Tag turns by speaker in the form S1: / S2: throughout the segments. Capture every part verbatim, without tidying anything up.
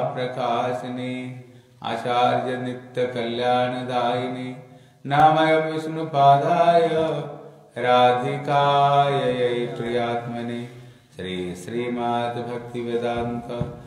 S1: प्रकाशिनी आचार्य नित्य कल्याणदायिनी नामय विष्णुपादाय राधिकायै प्रियात्मने श्री श्रीमद् भक्ति वेदांत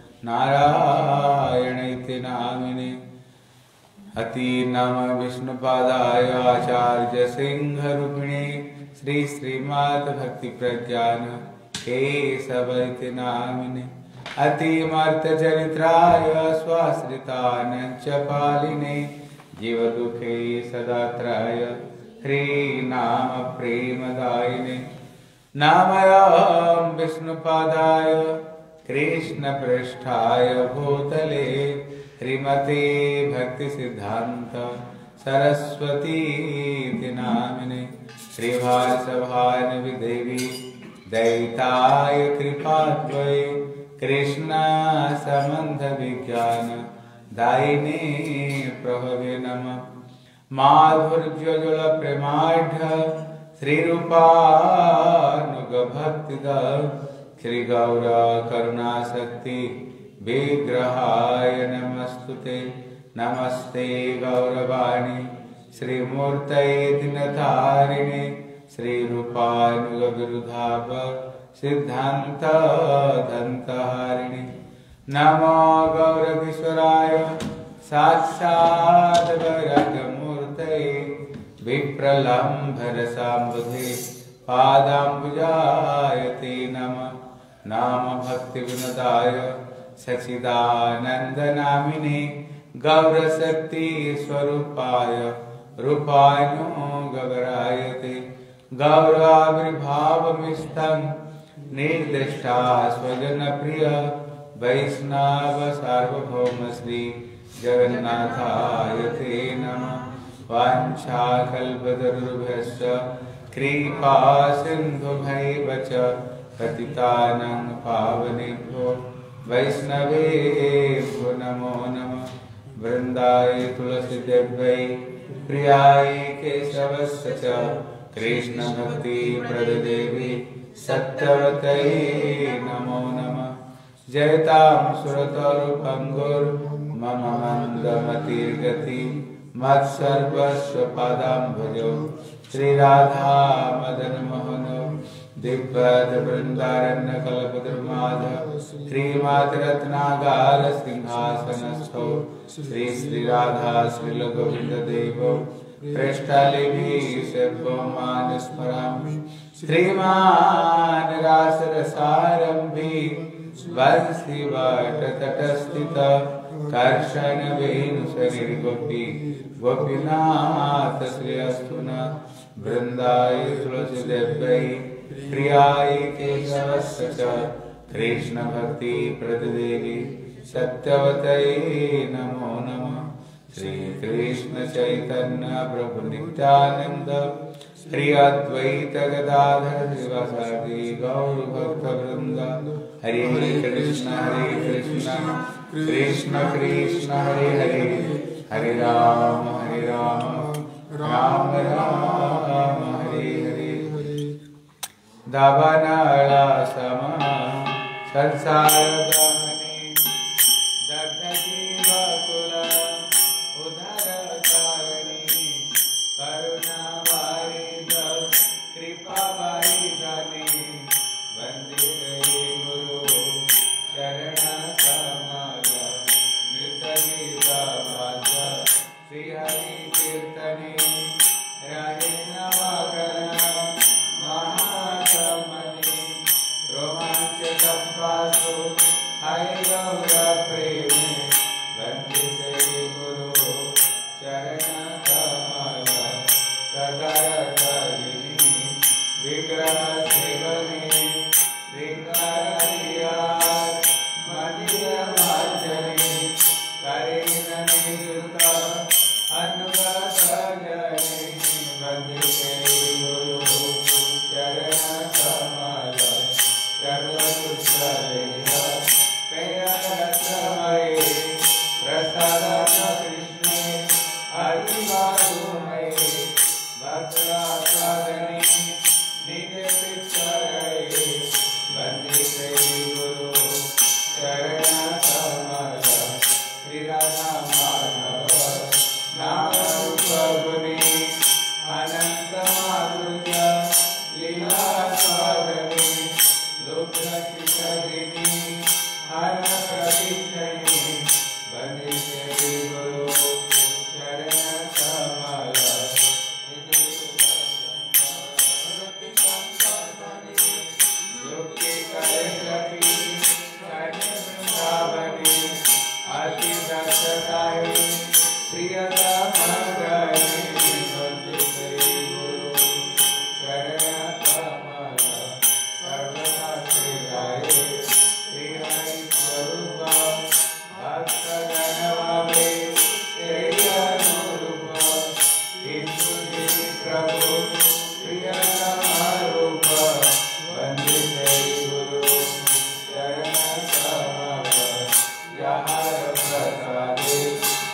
S1: नारायणैति नामिने अति नम विष्णुपादाय आचार्य सिंह रूपिणे श्री श्रीमद् भक्ति प्रज्ञान केशवैति नामिने अतिमर्थ चरित्राय स्वाश्रितानंच पालिने जीव दुखे सदात्राय ह्री नाम प्रेमदायिने नामयं विष्णुपादाय कृष्ण पृष्ठाय भूतले श्रीमते भक्ति सिद्धांत सरस्वती नामिने श्रीभासभानवि देवी दैताय कृपाद्वये कृष्ण संबंध विज्ञान दायिने प्रभवे नमः माधुर्यजल प्रेमाढ्य श्रीरूपानुग भक्तिद श्री गौर करुणाशक्ति विग्रहाय नमस्तुते नमस्ते गौरवाणी श्रीमूर्तये दिनधारिणे श्रीरूपानुग विरुधाभ सिद्धांत दंतहारिणे नमो गौरकिशोराय साक्षात् वैराग्यमूर्तये विप्रलम्भर साम्बुधे पादाम्बुजायते नमः नाम भक्ति विनोदाय सच्चिदानंदनामिने गौरशक्ति स्वरूपाय रूपायनो गौरायते गौराविर्भावमिष्टं निर्दिष्टा स्वजन प्रिय वैष्णव सार्वभौम श्री जगन्नाथाय ते नमः वाञ्छाकल्पतरुभ्यश्च कृपा सिन्धुभैव च पतितानां पावनेभ्यो वैष्णवेभ्यो नमो नमः वृन्दाय तुलसीदेव्यै प्रियाय केशवस्य च कृष्ण भक्ति प्रददेवी सत्यवतये नमो नमः जयतां सुरतरुपंगुर मम मंदमतिर्गति मत्सर्वस्व पादाम्भजो श्री राधा मदन मोहन दिव्यद वृंदारण्य कल्पद्रुमाधव श्रीमात रत्नागार सिंहासनस्थो श्री श्री राधा श्री गोविंद देवो पृष्ठलिभि सर्वमान स्मरामि श्रीमान रासरसारंभि वंशी वट तटस्थित कर्षण वेणु शरीर गोपी गोपीनाथ श्री अस्तुना वृंदाय तुलसी देव्यै प्रियाय केशवस्य च कृष्ण भक्ति प्रददेवी सत्यवतये नमो नमः श्री कृष्ण चैतन्य प्रभु नित्यानंद श्री अद्वैत गदाधर शिवासादि गौर भक्त वृंद हरे कृष्ण हरे कृष्ण कृष्ण कृष्ण हरे हरे हरे राम हरे राम राम राम हरे हरे दावानला समा संसार दहने दग्ध जीव कुल उधर तारिणी करुणा वारिद कृपा वारिदानी वंदे गुरु चरण समाज नृत्य गीत भाज श्री हरि कीर्तने रहे नवकरण महात्मने रोमांच तप्पासु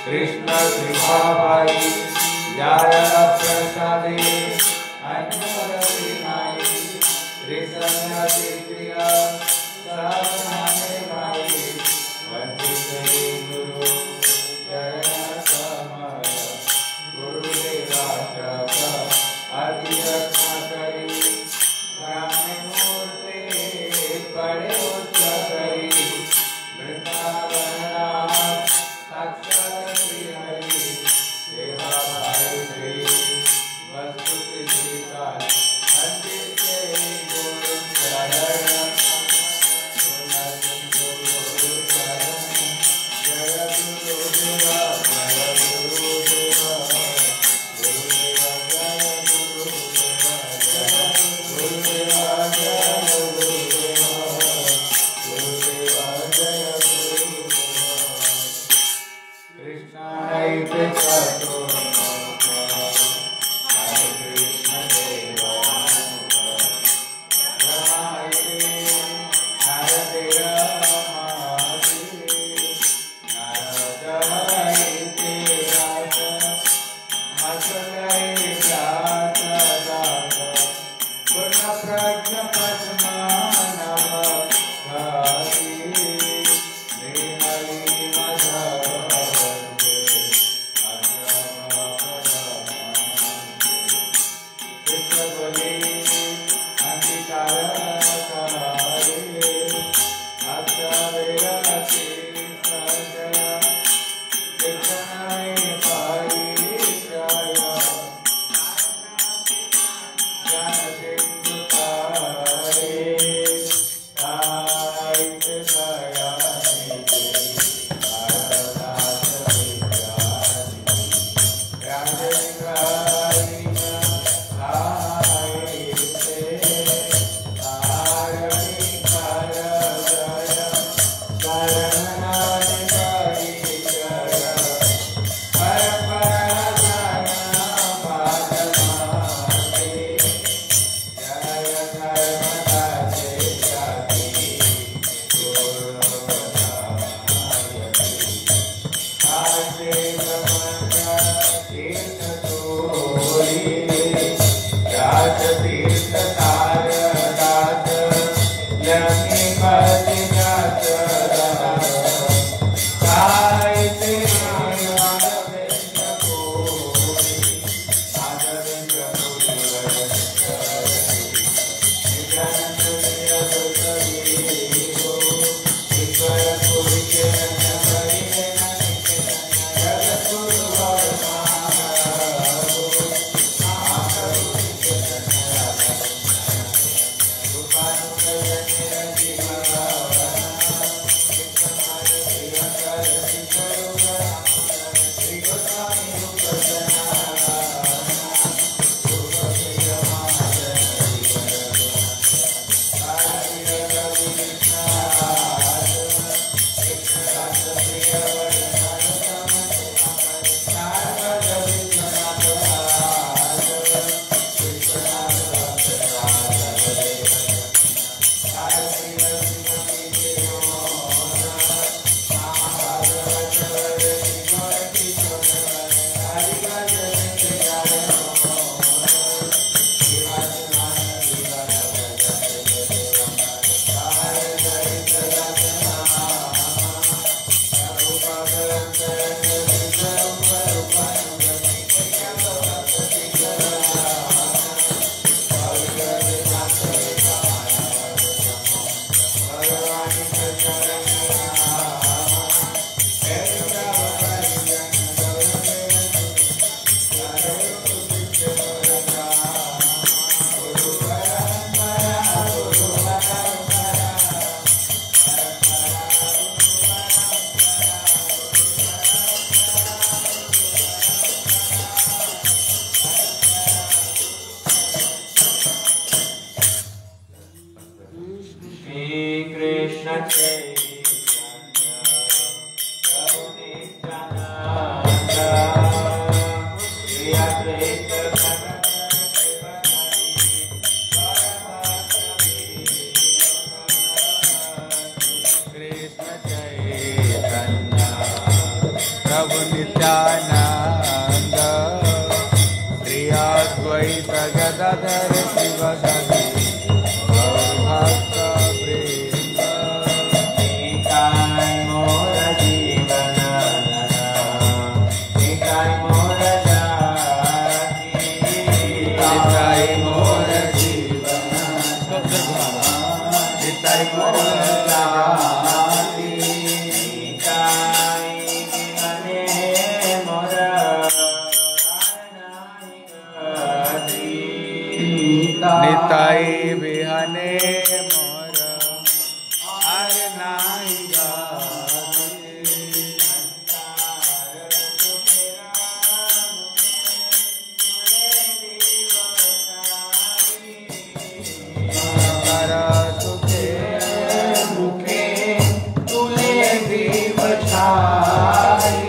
S1: कृष्ण कृपा भाई जय प्रसादे अन्य नाई कृष्ण प्रिया सावधाने भाई वंदे गुरु चरण कमल गुरुदेवा अति रक्षा करी ब्राह्मण मूर्ति बड़े उच्च करी वृंदावन अक्षर श्री हरि सेवा भाई श्री वस्तु कृषि का मंदिर के गुरु शरण नित्यानंद श्री अद्वैत गदाधर शिवसदि भक्त वृंद निताय मोर जीवन निताय मोर जाति निताय मोर जीवन निताय मोर जाति निताय विमने मोर निताय बिहने मोर आर नाई गाती कर सुखे मुखे तुले भी बचाई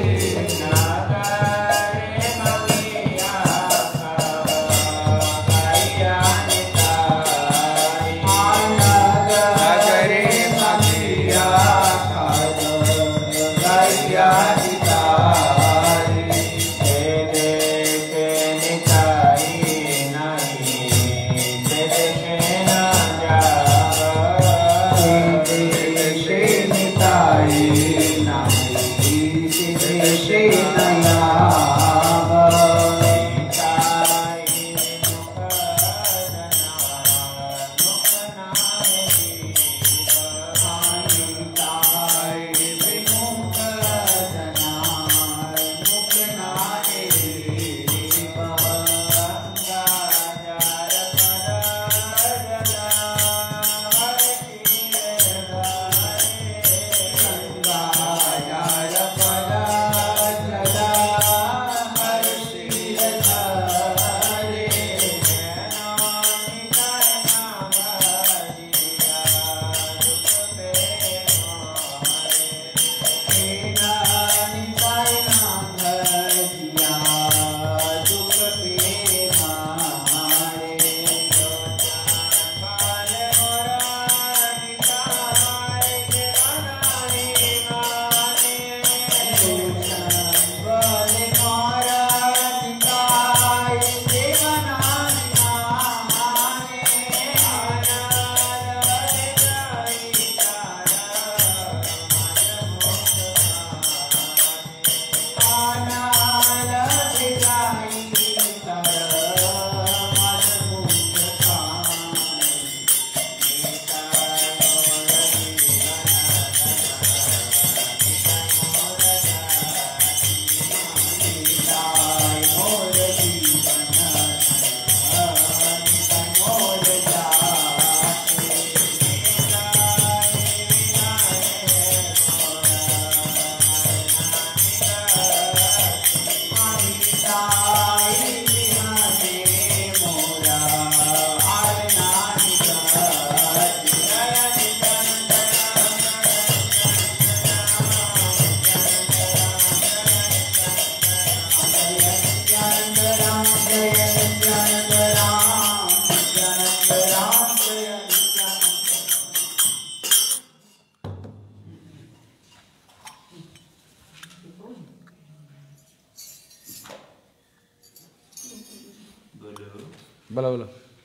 S1: बोलो बोलो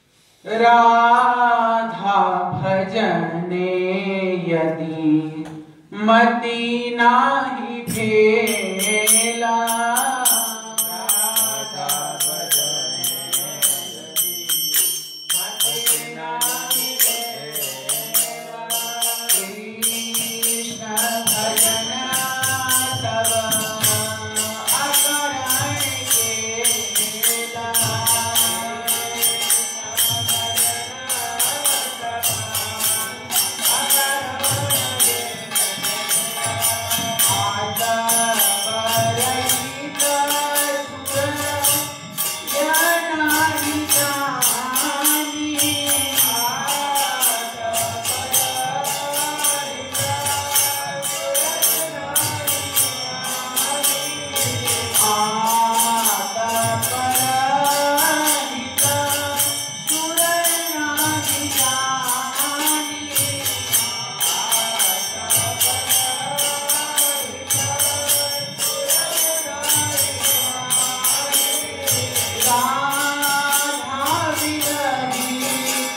S2: राधा भजने यदि मति नाही भेला
S1: राधा भजने यदि मति नाही भेला
S2: कृष्ण भजन तव अकरण केला I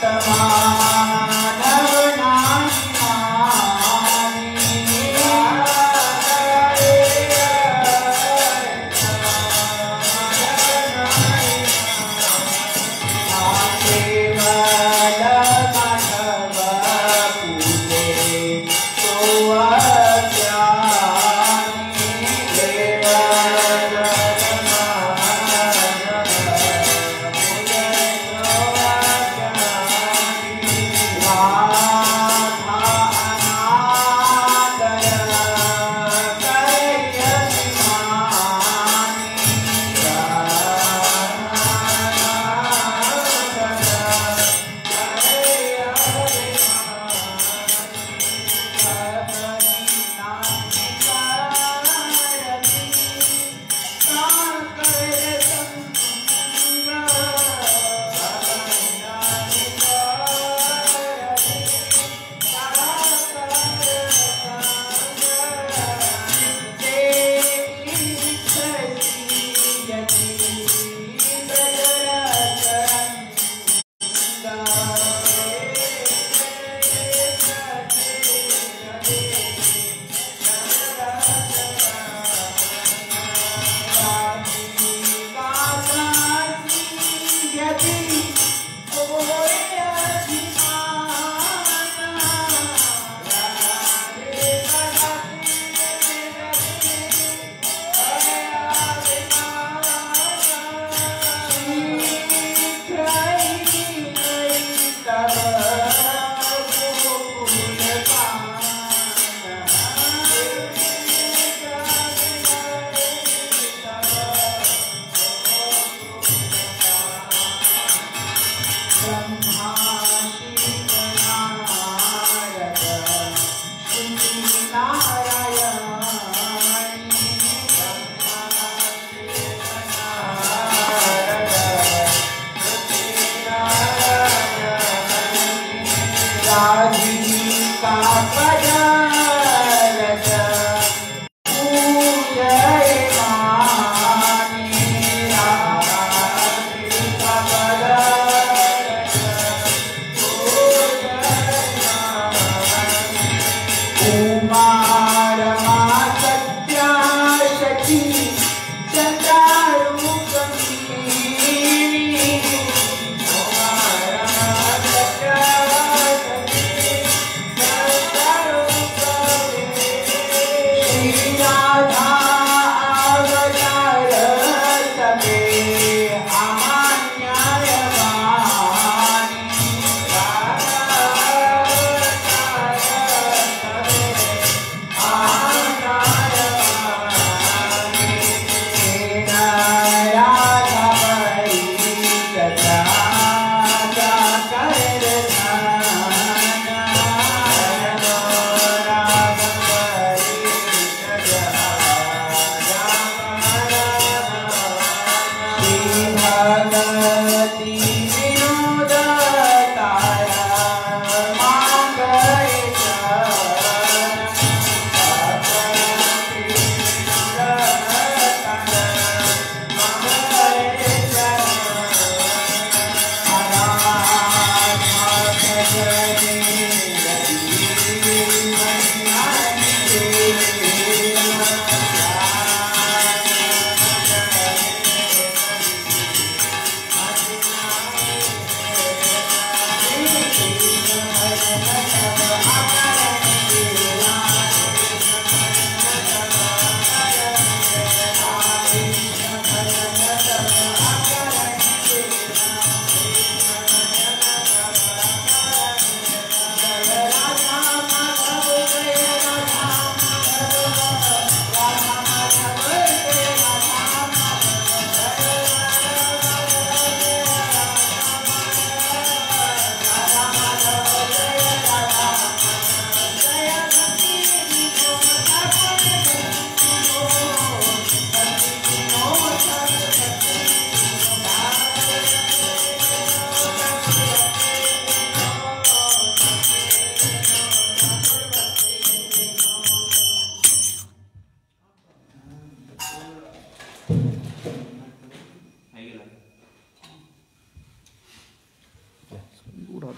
S2: माधव नाही मानी केवल माधव पूजे तो अज्ञानी केवल माधव पूजे तो अज्ञानी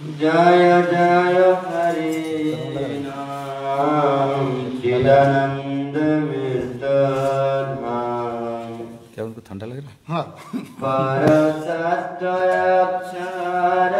S2: जय जय हरि नाम चिदानंद विद्धाम।
S1: क्या उनको ठंडा लग रहा है?
S3: हाँ
S2: पर सत्य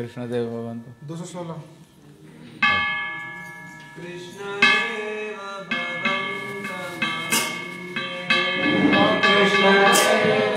S1: कृष्णदेव भवन्तु।
S3: दो सौ सोलह।
S2: कृष्णदेव भवन्तमहं कृष्णदेव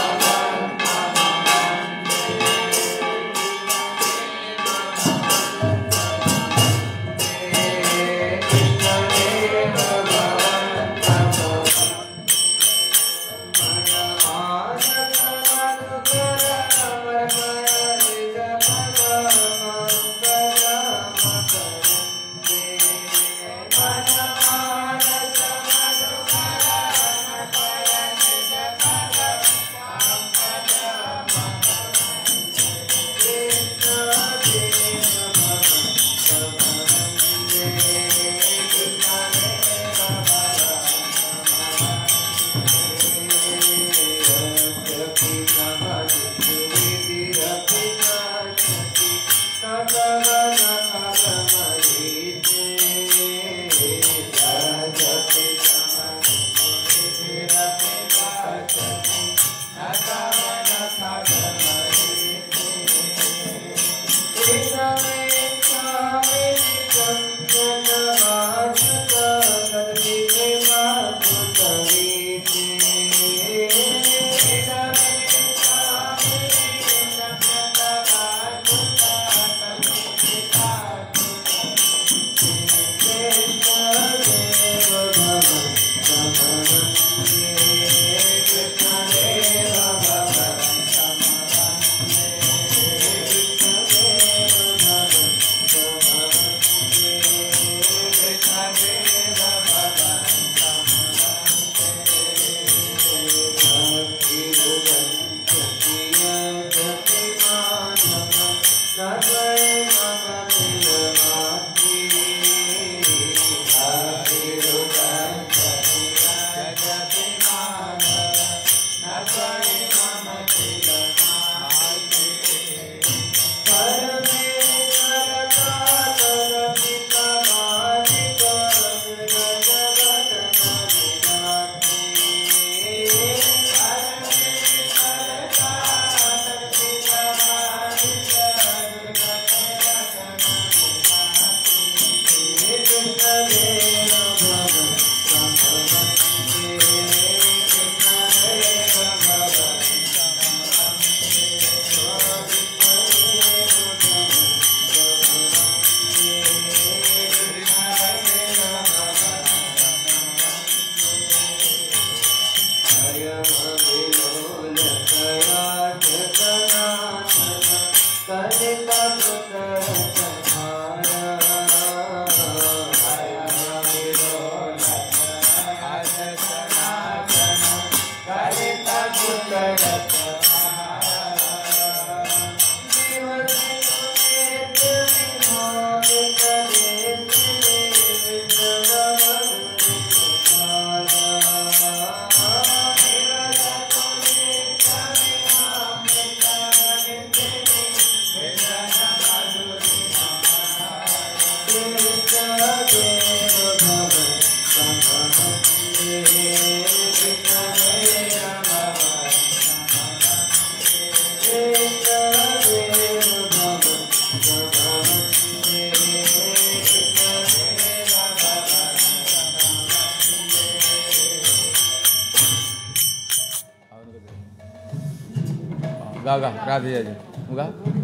S1: गा गा राधे जी गा।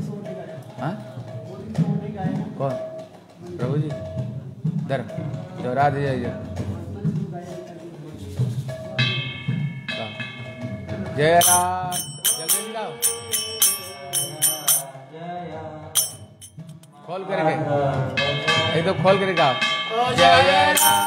S1: हाँ कौन प्रभु जी धर तो राधे जी जय राम जल्दी गाओ खोल करके एकदम तो खोल करके गाओ जय राम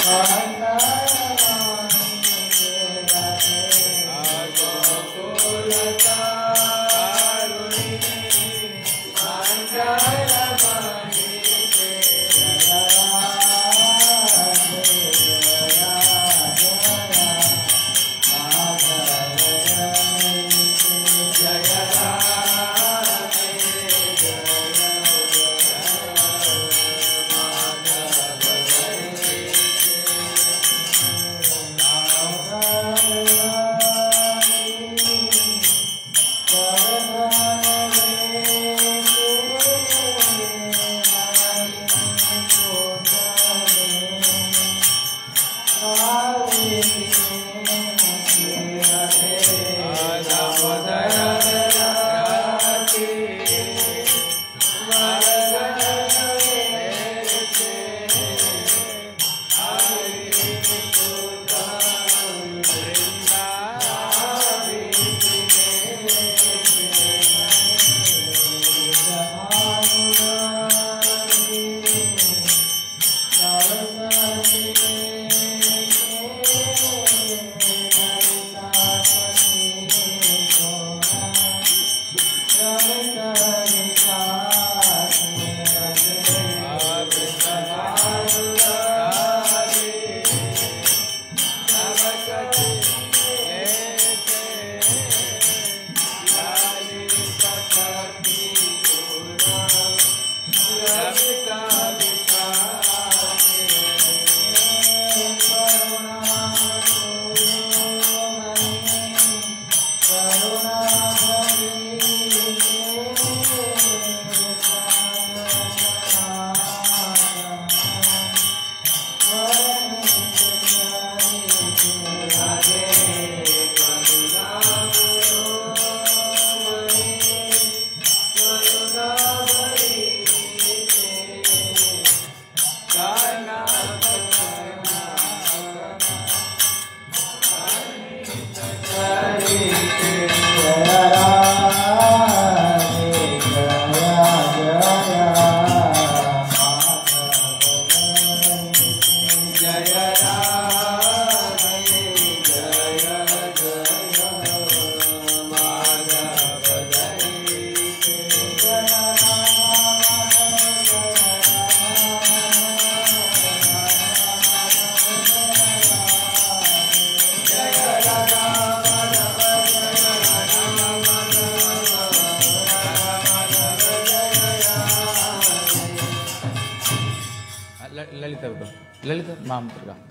S1: ललिता बेटो, ललिता महामंत्र का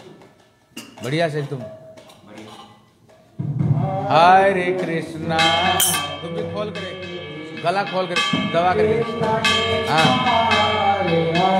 S1: बढ़िया से तुम। हरे कृष्णा, तुम भी खोल करे, गला खोल कर दबा करके। हाँ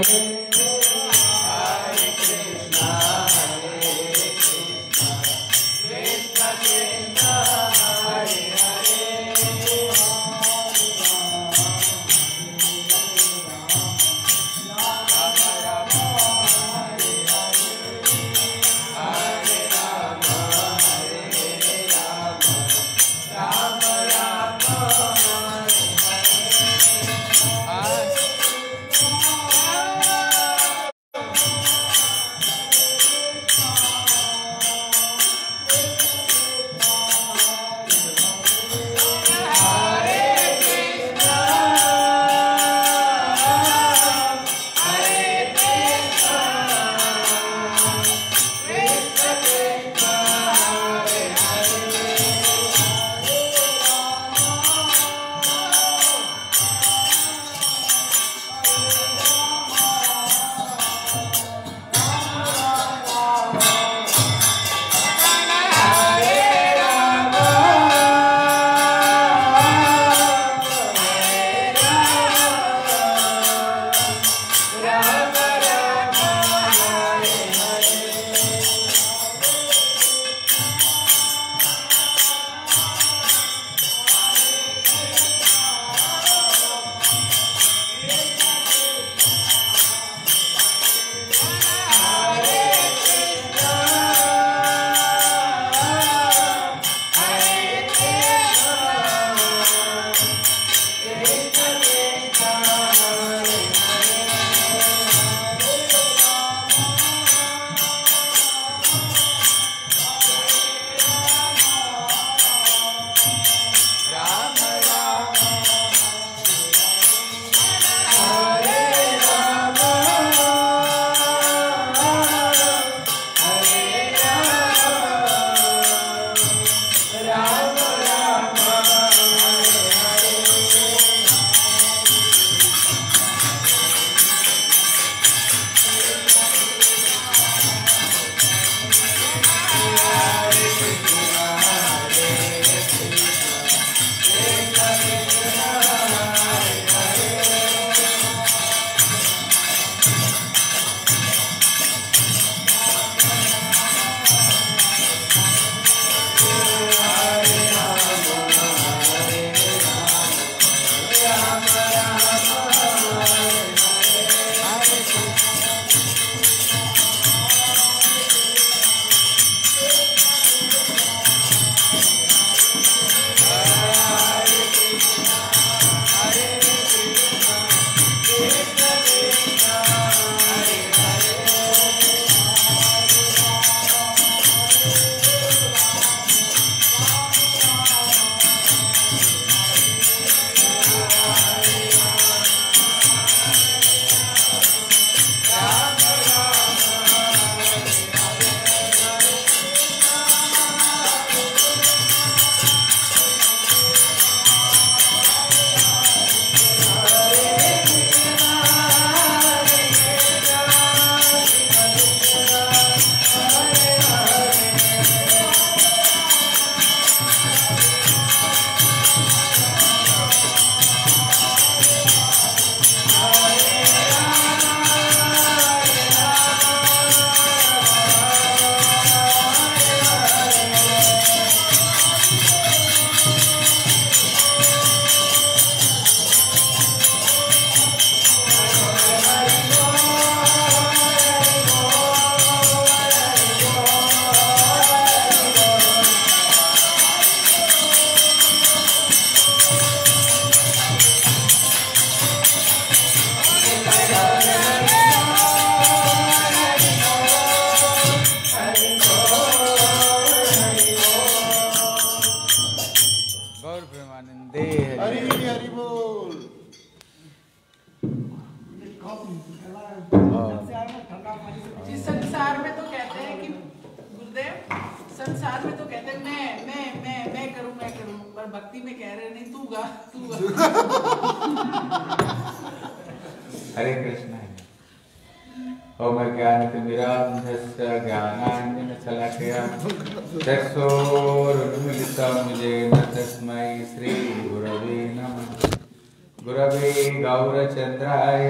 S1: हरे कृष्ण ओम ज्ञानतिमिरान्धस्य ज्ञानाञ्जनशलाकया चक्षुरुन्मिलितं येन तस्मै श्रीगुरवे नमः। गुरवे गौरचन्द्राय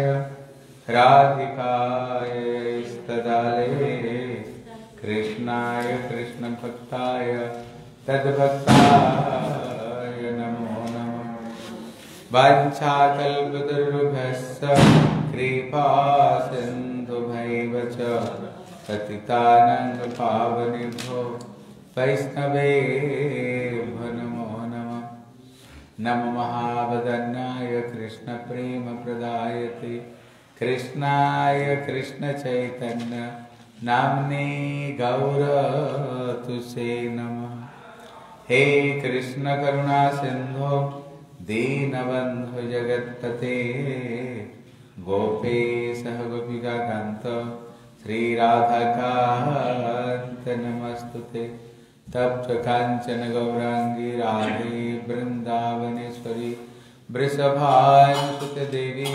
S1: राधिकाय तदालये कृष्णाय कृष्णभक्ताय तद्भक्ताय नमो नमः। वाञ्छाकल्पतरुभ्यश्च कृपा सिन्धुभैव च पतितानां पावनेभ्यो वैष्णवेभ्यो नमो नमः। नमो महावदन्याय कृष्णप्रेमप्रदायते कृष्णाय कृष्णचैतन्य नाम्ने गौरतुसे नमः। हे कृष्ण करुणा सिंधो दीनबंधु जगत्पते गोपेशः गोपिकान्त श्रीराधाकान्त नमस्तुते। तप्त कांचन गौरांगी राधे वृंदावनेश्वरी वृषभानुसुते देवी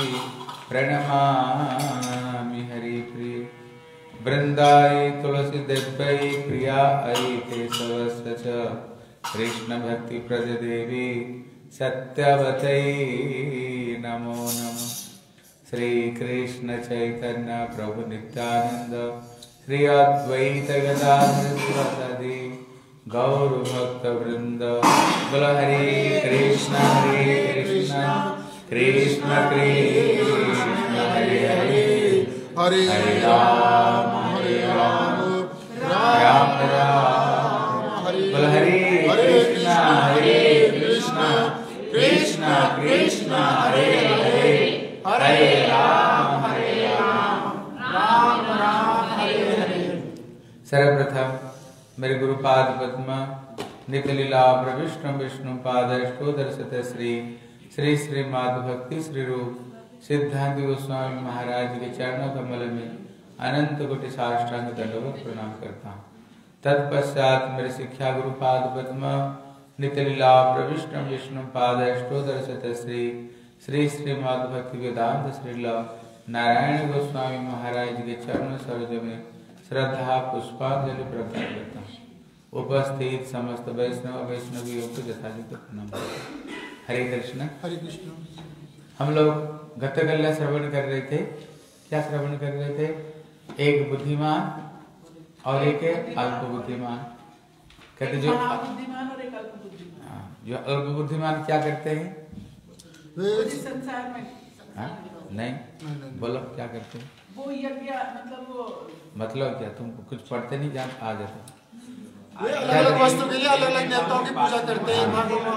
S1: प्रणमामि हरिप्रिय। वृंदाई तुलसी देव्यै प्रिया ऐ केशवस्य च कृष्ण भक्ति प्रद देवी सत्यवतै नमो नमः। श्री कृष्ण चैतन्य प्रभु नित्यानंद श्री अद्वैत गदाधर शिवासादि गौर भक्त वृंद। बोलो हरे कृष्ण हरे कृष्ण कृष्ण कृष्ण हरे हरे
S3: हरे
S1: हरे राम हरे राम राम राम
S3: हरे
S1: बोलो हरे कृष्ण हरे कृष्ण कृष्ण कृष्ण हरे हरे हरे राम हरे राम राम राम हरे हरे। सर्वप्रथम मेरे गुरुपाद पद्म नित्य लीला प्रविष्णु विष्णु पाद अष्टोदर श्री श्री श्री माधव भक्ति श्री रूप सिद्धांत गोस्वामी महाराज के चरणों कमल में अनंत कोटि साष्टांग दंडवत प्रणाम करता हूँ। तत्पश्चात मेरे शिक्षा गुरुपाद पद्म नित्य लीला प्रविष्णु विष्णु पाद अष्टोदर श्री श्री श्री माधव भक्ति वेदांत श्रील नारायण गोस्वामी महाराज के चरण सरोज में श्रद्धा पुष्पांजलि प्रदान करता हूँ। उपस्थित समस्त वैष्णव वैष्णवियों को यथाचित प्रणाम। हरे कृष्ण
S3: हरे कृष्ण।
S1: हम लोग गतगल्ला श्रवण कर रहे थे। क्या श्रवण कर रहे थे? एक बुद्धिमान और एक अल्प बुद्धिमान। कहते जो
S4: बुद्धिमान और एक अल्प बुद्धिमान।
S1: हाँ, जो अल्प बुद्धिमान क्या करते हैं?
S4: पूरे संसार में
S1: हाँ? नहीं बोलो क्या करते हैं?
S4: वो यज्ञ मतलब वो
S1: मतलब क्या? तुम कुछ पढ़ते नहीं जान आ जाते?
S3: ये अलग अलग वस्तु के लिए अलग अलग देवताओं की पूजा करते हैं। माँ को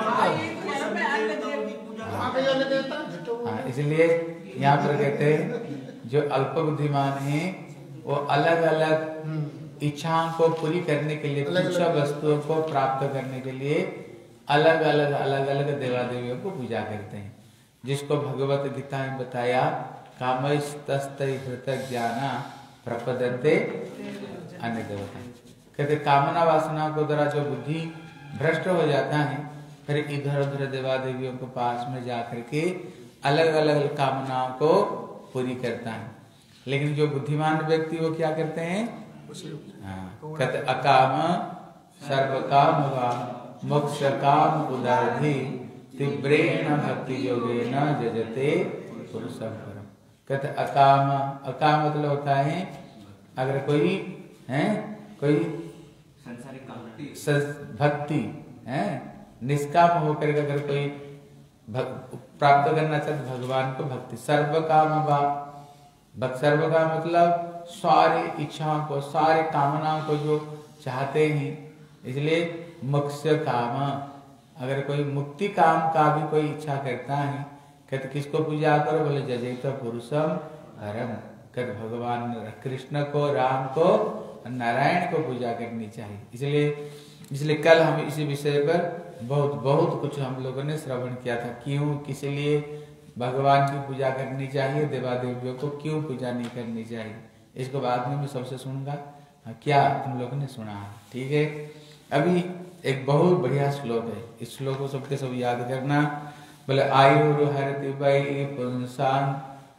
S1: हाँ, इसलिए यहाँ पर कहते हैं जो अल्प बुद्धिमान है वो अलग अलग इच्छाओं को पूरी करने के लिए कुछ वस्तुओं को प्राप्त करने के लिए अलग अलग अलग अलग देवा देवियों को पूजा करते हैं। जिसको भगवत गीता में बताया कामस्तस्तैहृत ज्ञाना प्रपदन्ते अन्य देवता। कहते कामना वासना को द्वारा जो बुद्धि भ्रष्ट हो जाता है फिर इधर उधर देवा देवियों के पास में जाकर के अलग अलग कामनाओं को पूरी करता है। लेकिन जो बुद्धिमान व्यक्ति वो क्या करते हैं? हाँ, कहते अकाम सर्व काम वा मोक्ष काम उदारधि तीव्रेण भक्ति योगेन जजते पुरुषं परम। कहते अकाम, अकाम मतलब होता है अगर कोई है कोई भक्ति है निष्काम होकर अगर कोई प्राप्त करना चाहते भगवान को भक्ति सर्व काम वा सर्व काम मतलब सारी इच्छाओं को सारे कामनाओं को जो चाहते हैं। इसलिए मोक्ष काम अगर कोई मुक्ति काम का भी कोई इच्छा करता है कहते किसको पूजा करो? बोले जजैत पुरुषम हरम। कहते भगवान कृष्ण को राम को नारायण को पूजा करनी चाहिए। इसलिए इसलिए कल हम इसी विषय पर बहुत बहुत कुछ हम लोगों ने श्रवण किया था। क्यों किस लिए भगवान की पूजा करनी चाहिए, देवा देवियों को क्यों पूजा नहीं करनी चाहिए, इसको बाद में मैं सबसे सुनूंगा क्या तुम लोगों ने सुना है। ठीक है, अभी एक बहुत बढ़िया श्लोक है, इस श्लोक को सबके सब याद करना। बोले आयुर्हरति वै पुंसान्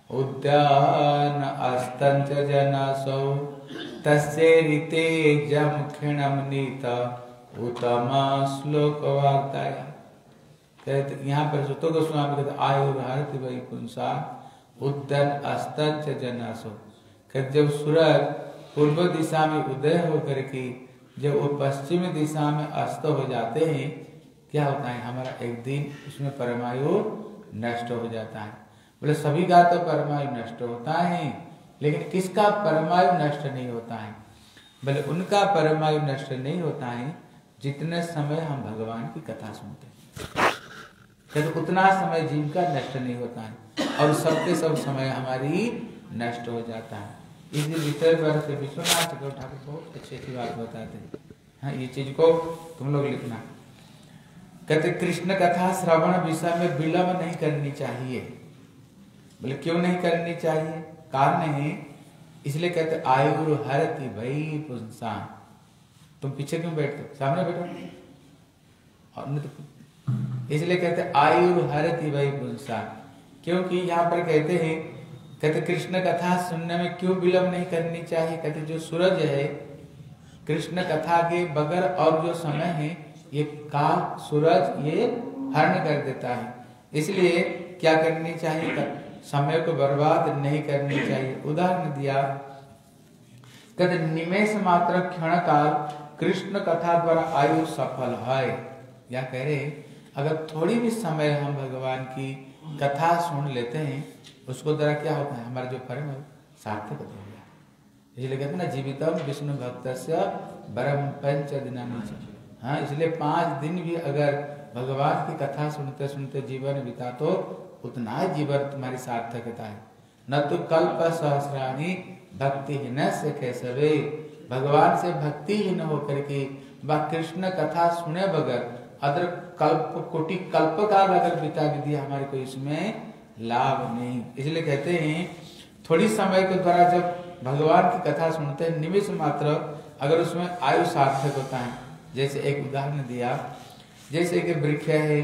S1: उद्यान अस्तंच जनासौ तस्य ऋते जम क्षणम नीता उत्तमा श्लोक वार्ताया। कहते यहाँ पर सुतो गोस्वामी कहते आयुर्हरति वै पुंसान् उद्यान अस्तंच जनासौ। कहते जब सूरज पूर्व दिशा में उदय होकर के जब वो पश्चिम दिशा में अस्त हो जाते हैं, क्या होता है, हमारा एक दिन उसमें परमायु नष्ट हो जाता है। बोले सभी का तो परमायु नष्ट होता है, लेकिन किसका परमायु नष्ट नहीं होता है? बोले उनका परमायु नष्ट नहीं होता है जितने समय हम भगवान की कथा सुनते हैं, तो उतना समय जीव का नष्ट नहीं होता है और सबके सब समय हमारी नष्ट हो जाता है। इस विषय पर से विश्वनाथ ठाकुर बहुत अच्छी अच्छी बात बताते हैं। हाँ, ये चीज को तुम लोग लिखना। कहते कृष्ण कथा श्रवण विषय में विलंब नहीं करनी चाहिए। बोले क्यों नहीं करनी चाहिए? कारण है इसलिए कहते आयुर् हरति वै पुंसान्। तुम पीछे क्यों बैठते, सामने बैठो। और नहीं तो इसलिए कहते आयुर् हरति वै पुंसान्, क्योंकि यहाँ पर कहते हैं, कहते कृष्ण कथा सुनने में क्यों विलंब नहीं करनी चाहिए? कहते जो सूरज है कृष्ण कथा के बगैर और जो समय है ये का सूरज ये हरण कर देता है, इसलिए क्या करनी चाहिए? समय को बर्बाद नहीं करनी चाहिए। उदाहरण दिया, कहते निमेष मात्र क्षण काल कृष्ण कथा द्वारा आयु सफल है। या कह रहे अगर थोड़ी भी समय हम भगवान की कथा सुन लेते हैं उसको द्वारा क्या होता है, हमारा जो कर्म है सार्थक हो गया। इसलिए कहते ना जीवितम विष्णु भक्तस्य वरम पंच दिनानि। हाँ, इसलिए पांच दिन भी अगर भगवान की कथा सुनते सुनते जीवन बिता तो उतना ही जीवन तुम्हारी सार्थकता है। न तो कल्प सहस्राणी भक्तिहीन से कैसवे, भगवान से भक्तिहीन होकर के व कृष्ण कथा सुने बगैर अदर कल्प कोटि कल्प काल अगर बिता भी दिया हमारे को इसमें लाभ नहीं। इसलिए कहते हैं थोड़ी समय के द्वारा जब भगवान की कथा सुनते हैं निमिष मात्र अगर उसमें आयु सार्थक होता है। जैसे एक उदाहरण दिया, जैसे कि वृक्ष है,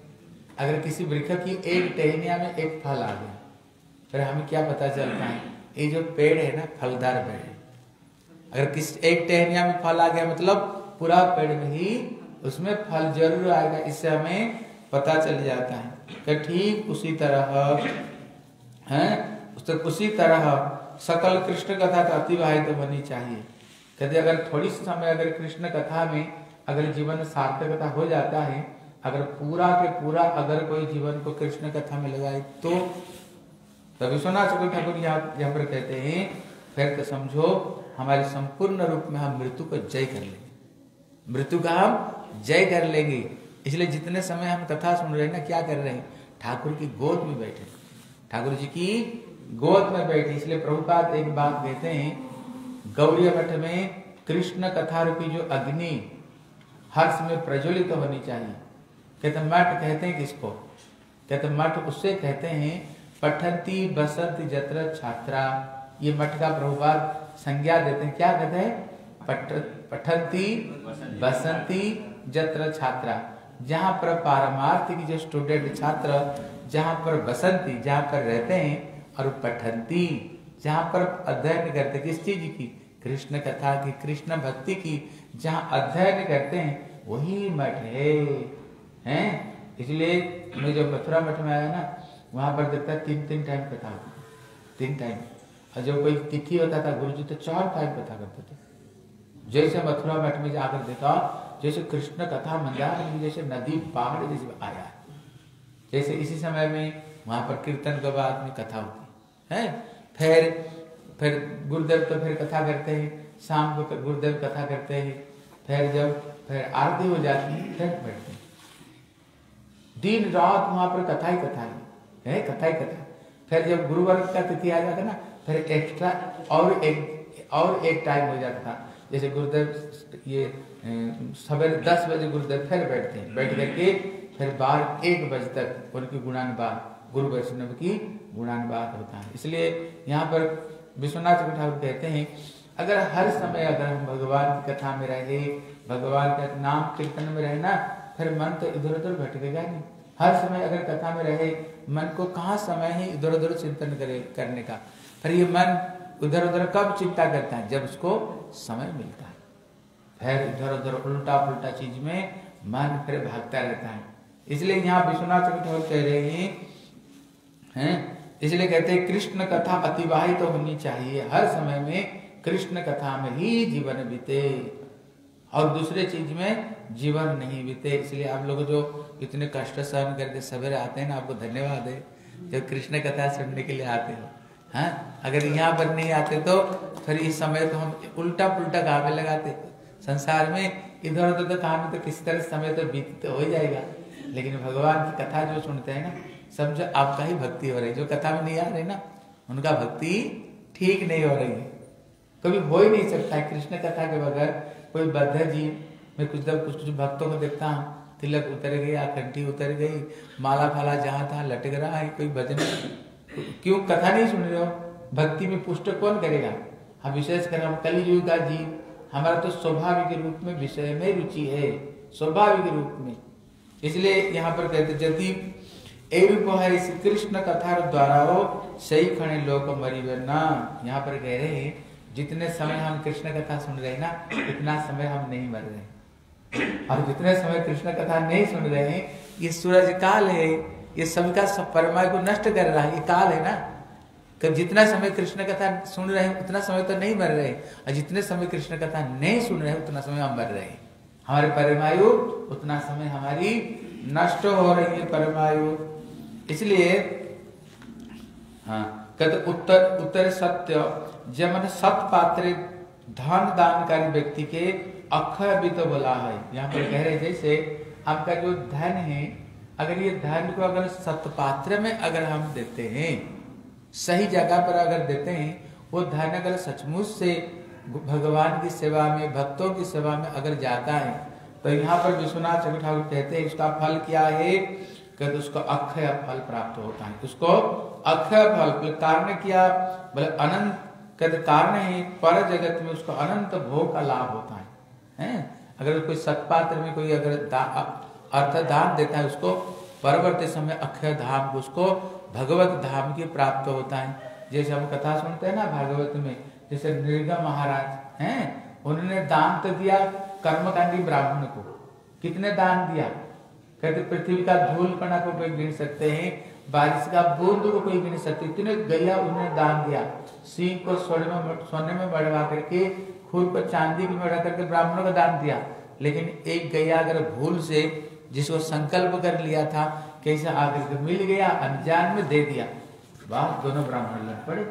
S1: अगर किसी वृक्ष की एक टहनिया में एक फल आ गया, फिर हमें क्या पता चलता है ये जो पेड़ है ना फलदार पेड़ है। अगर किसी एक टहनिया में फल आ गया मतलब पूरा पेड़ में ही उसमें फल जरूर आएगा, इससे हमें पता चल जाता है कि ठीक उसी तरह है, उसी तरह सकल कृष्ण कथा तो अतिवाहित तो होनी चाहिए। कहते अगर थोड़ी समय अगर कृष्ण कथा में अगर जीवन सार्थकता हो जाता है, अगर पूरा के पूरा अगर कोई जीवन को कृष्ण कथा में लगाए तो तब विश्वनाथ ठाकुर यहाँ यहाँ पर कहते हैं फिर तो समझो हमारे संपूर्ण रूप में हम मृत्यु को जय कर लेंगे, मृत्यु का हम जय कर लेंगे। इसलिए जितने समय हम कथा सुन रहे हैं ना, क्या कर रहे हैं, ठाकुर की गोद में बैठे, ठाकुर जी की गोद में बैठे। इसलिए प्रभुपाद एक बात कहते हैं, गौरी मठ में कृष्ण कथा रूपी जो अग्नि हर समय प्रज्वलित तो होनी चाहिए। कहते मठ कहते हैं किसको, कहते मठ उससे कहते हैं पठंती बसंती जत्र छात्रा। ये मठ का प्रभुपाद संज्ञा देते हैं, क्या कहते हैं, पठ पठंती बसंती जत्र छात्रा, जहाँ पर पारमार्थिक जो स्टूडेंट छात्र जहाँ पर बसंती जहाँ पर रहते हैं, और पठंती जहाँ पर अध्ययन करते किस चीज की, कृष्ण कथा की, कृष्ण भक्ति की जहाँ अध्ययन करते हैं वही मठ है, हैं। इसलिए मैं जब मथुरा मठ में आया ना, वहां पर देखता तीन तीन टाइम कथा होती, तीन टाइम। और जब कोई तिथि होता था गुरु जी तो चार टाइम कथा करते थे। जैसे मथुरा मठ में जाकर देखा जैसे कृष्ण कथा मंदार में जैसे नदी पहाड़ जैसे आया, जैसे इसी समय में वहां पर कीर्तन के बाद में कथा होती है। फिर फिर गुरुदेव तो फिर कथा करते हैं, शाम को गुरुदेव कथा करते हैं, फिर जब फिर आरती हो जाती है फिर बैठते हैं, दिन रात वहां पर कथा ही कथा ही है, कथा ही कथा। फिर जब गुरुवार का तिथि आ जाता ना, फिर एक्स्ट्रा और एक और एक टाइम हो जाता था। जैसे गुरुदेव ये सवेरे दस बजे गुरुदेव फिर बैठते हैं, बैठ करके फिर बारह एक बजे तक उनकी गुणानुवाद गुरु वैष्णव की गुणानुवाद होता है। इसलिए यहाँ पर विश्वनाथ ठाकुर कहते हैं अगर हर समय अगर हम भगवान की कथा में रहे, भगवान का नाम कीर्तन में रहे ना, फिर मन तो इधर उधर भटकेगा नहीं, हर समय अगर कथा में रहे, मन को कहाँ समय है इधर उधर चिंतन करे करने का। फिर ये मन उधर उधर कब चिंता करता है? जब उसको समय मिलता है। फिर इधर उधर उल्टा पुल्टा चीज में मन फिर भागता रहता है। इसलिए यहाँ विश्वनाथ चक्रवर्ती कह रहे हैं, इसलिए कहते हैं कृष्ण कथा अतिवाहित तो होनी चाहिए, हर समय में कृष्ण कथा में ही जीवन बीते और दूसरे चीज में जीवन नहीं बीते। इसलिए आप लोग जो इतने कष्ट सहन करके सवेरे आते हैं ना, आपको धन्यवाद है जो कृष्ण कथा सुनने के लिए आते हो। हाँ, अगर यहाँ पर नहीं आते तो फिर इस समय तो हम उल्टा पुल्टा कहाँ पे लगाते। संसार में इधर उधर तो कहानी तो किसी तरह समय तो बीत तो हो जाएगा, लेकिन भगवान की कथा जो सुनते हैं ना, समझो आपका ही भक्ति हो रही है। जो कथा में नहीं आ रही ना, उनका भक्ति ठीक नहीं हो रही है। कभी हो ही नहीं सकता है कृष्ण कथा के बगैर कोई बद्ध जी। मैं कुछ जब कुछ कुछ भक्तों को देखता हूँ, तिलक उतर गया, कंठी उतर गई, माला फाला जहाँ था लटक रहा है, कोई भजन। क्यों कथा नहीं सुन रहे हो? भक्ति में पुष्ट कौन करेगा? हम विशेषकर हम कलियुग का जी, हमारा तो स्वाभाविक रूप में विषय में रुचि है, स्वाभाविक रूप में। इसलिए यहाँ पर कहते यदि एवं है इस कृष्ण कथा द्वारा हो सही खड़े लोग मरी ना। यहाँ पर कह रहे हैं जितने समय हम कृष्ण कथा सुन रहे हैं ना, उतना समय हम नहीं मर रहे। और जितने समय कृष्ण कथा नहीं सुन रहे हैं, ये सूरज काल है, ये सबका सब परमायु को नष्ट कर रहा है, ये काल है ना। कि जितना समय कृष्ण कथा सुन रहे हैं उतना समय तो नहीं मर रहे, और जितने समय कृष्ण कथा नहीं सुन रहे हैं उतना समय हम मर रहे हैं। हमारे परमायु उतना समय हमारी नष्ट हो रही है परमायु। इसलिए हाँ कहते उत्तर उत्तर सत्य जमन सत पात्र धन दानकारी व्यक्ति के अक्षय भी तो बोला है। यहाँ पर कह रहे जैसे आपका जो धन है, अगर ये धन को अगर सतपात्र में अगर हम देते हैं, सही जगह पर अगर देते हैं, वो धन अगर सचमुच से भगवान की सेवा में, भक्तों की सेवा में अगर जाता है, तो यहाँ पर विश्वनाथ चक्रवर्ती ठाकुर कहते हैं इसका फल क्या है? कहते उसको अक्षय फल प्राप्त होता है। उसको अक्षय फल कारण क्या? बोले अनंत, कहते कारण है पर जगत में उसको अनंत भोग का लाभ होता है, हैं? अगर कोई सतपात्र में कोई अगर अर्थ दान देता है, उसको परवर्ती समय अक्षय धाम, उसको भगवत धाम की प्राप्त होता है। जैसे हम कथा सुनते हैं ना भागवत में, जैसे नृग महाराज हैं, उन्होंने दान तो दिया कर्मकांडी ब्राह्मण को। कितने दान दिया? कहते पृथ्वी का धूल कणा को कोई गिन सकते हैं, बारिश का बूंद को कोई गिन सकते, इतने गैया उन्होंने दान दिया। सिंह को सोने में सोने में मड़वा करके, खूर को चांदी में मड़ा करके ब्राह्मणों को दान दिया। लेकिन एक गैया अगर भूल से जिसको संकल्प कर लिया था, कैसे आकर के मिल गया, अनजान में दे दिया, वाह दोनों ब्राह्मण लड़ पड़े।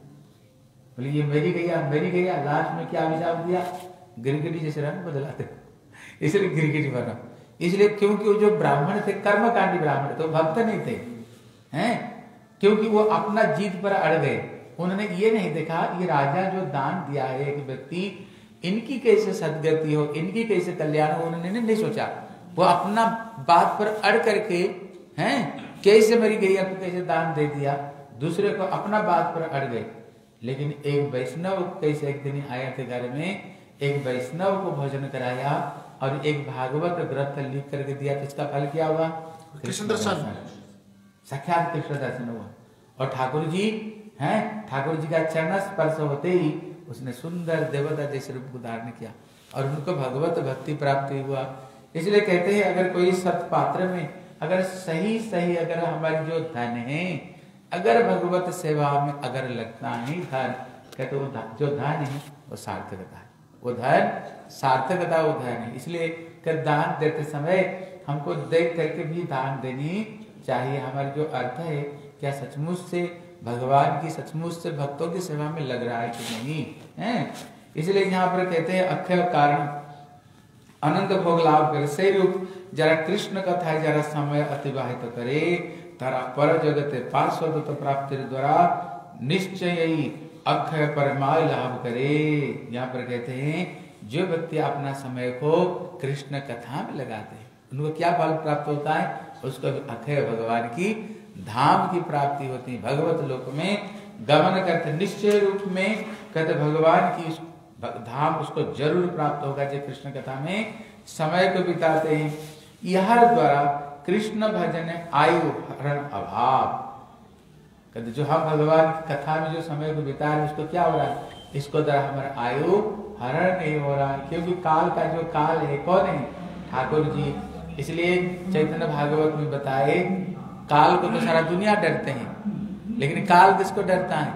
S1: बोले ये मेरी गैया मेरी गैया, लास्ट में क्या अभिशाप दिया? गिरगिटी जैसे रंग बदलाते, इसलिए गिरगिटी बना। इसलिए क्योंकि वो जो ब्राह्मण थे कर्मकांडी ब्राह्मण, तो भक्त नहीं थे, हैं? क्योंकि वो अपना जीत पर अड़ गए। उन्होंने ये नहीं देखा ये राजा जो दान दिया है एक व्यक्ति, इनकी कैसे सदगति हो, इनकी कैसे कल्याण हो, उन्होंने नहीं सोचा। वो अपना बात पर अड़ करके, हैं, कैसे मेरी गैया को कैसे दान दे दिया, दूसरे को अपना बात पर अड़ गए। लेकिन एक वैष्णव कैसे एक दिन आया थे घर में, एक वैष्णव को भोजन कराया और एक भागवत ग्रंथ लिख करके दिया, तो इसका फल क्या हुआ?
S3: कृष्ण दर्शन,
S1: साक्षात कृष्ण दर्शन हुआ। और ठाकुर जी हैं, ठाकुर जी का चरण स्पर्श होते ही उसने सुंदर देवता जैसे रूप को धारण किया और उनको भगवत भक्ति प्राप्त हुआ। इसलिए कहते हैं अगर कोई सत्पात्र में अगर सही सही अगर हमारी जो धन है, अगर भगवत सेवा में अगर लगता है धन, कहते वो जो धन है वो सार्थकता है, वो धन सार्थकता वो धन है। इसलिए कर दान देते समय हमको देख करके भी दान देनी चाहिए। हमारे जो अर्थ है क्या सचमुच से भगवान की, सचमुच से भक्तों की सेवा में लग रहा है कि नहीं है। इसलिए यहाँ पर कहते हैं अक्षय कारण अनंत भोग लाभ करे, सही रूप जरा कृष्ण कथा जरा समय अतिवाहित करे, तारा पर जगत पार्षद प्राप्ति द्वारा निश्चय ही अक्षय परमाय लाभ करे। यहाँ पर कहते हैं जो व्यक्ति अपना समय को कृष्ण कथा में लगाते हैं उनको क्या फल प्राप्त होता है? उसको अक्षय भगवान की धाम की प्राप्ति होती है, भगवत लोक में गमन करते निश्चय रूप में कहते भगवान की धाम उसको जरूर प्राप्त होगा जो कृष्ण कथा में समय को बिताते हैं। यह द्वारा कृष्ण भजन आयु हरण अभाव। कहते जो हम भगवान की कथा में जो समय को बिता रहे उसको क्या हो रहा है, इसको द्वारा हमारा आयु हरण नहीं हो रहा है, क्योंकि काल का जो काल है कौन है, ठाकुर जी। इसलिए चैतन्य भागवत में बताए काल को तो सारा दुनिया डरते हैं, लेकिन काल किसको डरता है,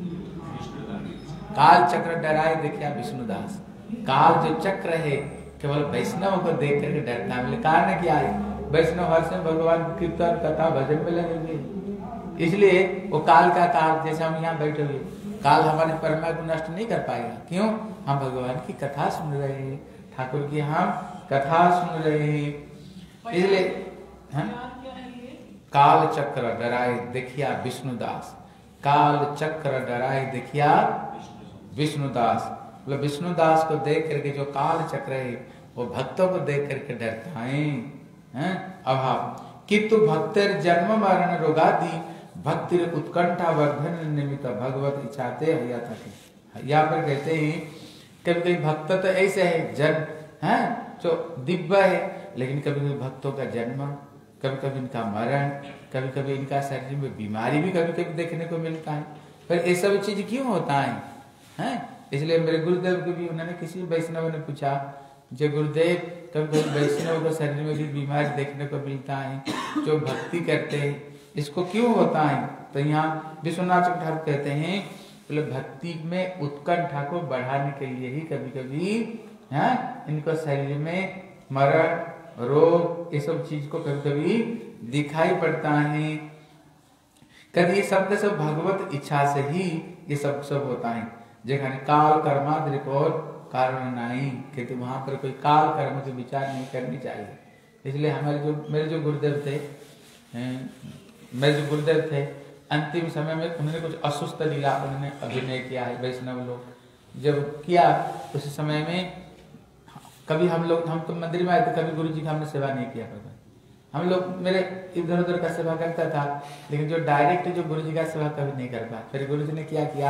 S1: काल चक्र डराए देखिया विष्णुदास। काल जो चक्र है केवल वैष्णव को देख करके डरता है। कारण क्या है, वैष्णव हर समय भगवान कीर्तन कथा भजन में लगे हुए, इसलिए वो काल का काल, जैसे हम यहाँ बैठे हुए, काल हमारे परमा को नष्ट नहीं कर पाएगा। क्यों, हम भगवान की कथा सुन रहे हैं, ठाकुर की हम कथा सुन रहे हैं। इसलिए काल चक्र डराए देखिया विष्णुदास, काल चक्र डराए देखिया विष्णुदास। मतलब विष्णुदास को देख करके जो काल चक्र है वो भक्तों को देख करके डरता है, हैं? अभाव किंतु भक्तर जन्म मरण रोगादि भक्ति उत्कंठा वर्धन निमित्त भगवत इच्छाते हया था। यहाँ पर कहते हैं कभी कभी भक्त तो ऐसे है जन है जो दिव्य है, लेकिन कभी कभी भक्तों का जन्म, कभी कभी इनका मरण, कभी कभी इनका शरीर में बीमारी भी कभी कभी देखने को मिलता है। फिर ये सब चीज क्यों होता है, हैं? इसलिए मेरे गुरुदेव को भी उन्होंने किसी वैष्णव ने पूछा, जो गुरुदेव कभी कभी वैष्णव को शरीर में भी बीमारी देखने को मिलता है, जो भक्ति करते हैं इसको क्यों होता है? तो यहाँ विश्वनाथ ठाकुर कहते हैं मतलब भक्ति में उत्कंठा को बढ़ाने के लिए ही कभी कभी है इनको शरीर में मरण रोग ये सब चीज को कभी कभी दिखाई पड़ता है। कभी ये शब्द सब भगवत इच्छा से ही ये सब सब होता है। जेखने काल कर्माद्रिक और कारण नहीं कहते वहां पर कोई काल कर्म के विचार नहीं करनी चाहिए। इसलिए हमारे जो मेरे जो गुरुदेव थे मेरे जो गुरुदेव थे अंतिम समय में उन्होंने कुछ असुस्थ लीला उन्होंने अभिनय किया है। वैष्णव लोग जब किया उस समय में कभी हम लोग हम तो मंदिर में आए थे, कभी गुरु जी का हमने सेवा नहीं किया कभी। हम लोग मेरे इधर उधर का सेवा करता था, लेकिन जो डायरेक्ट जो गुरु जी का सेवा कभी नहीं कर पाया। फिर गुरु जी ने क्या किया,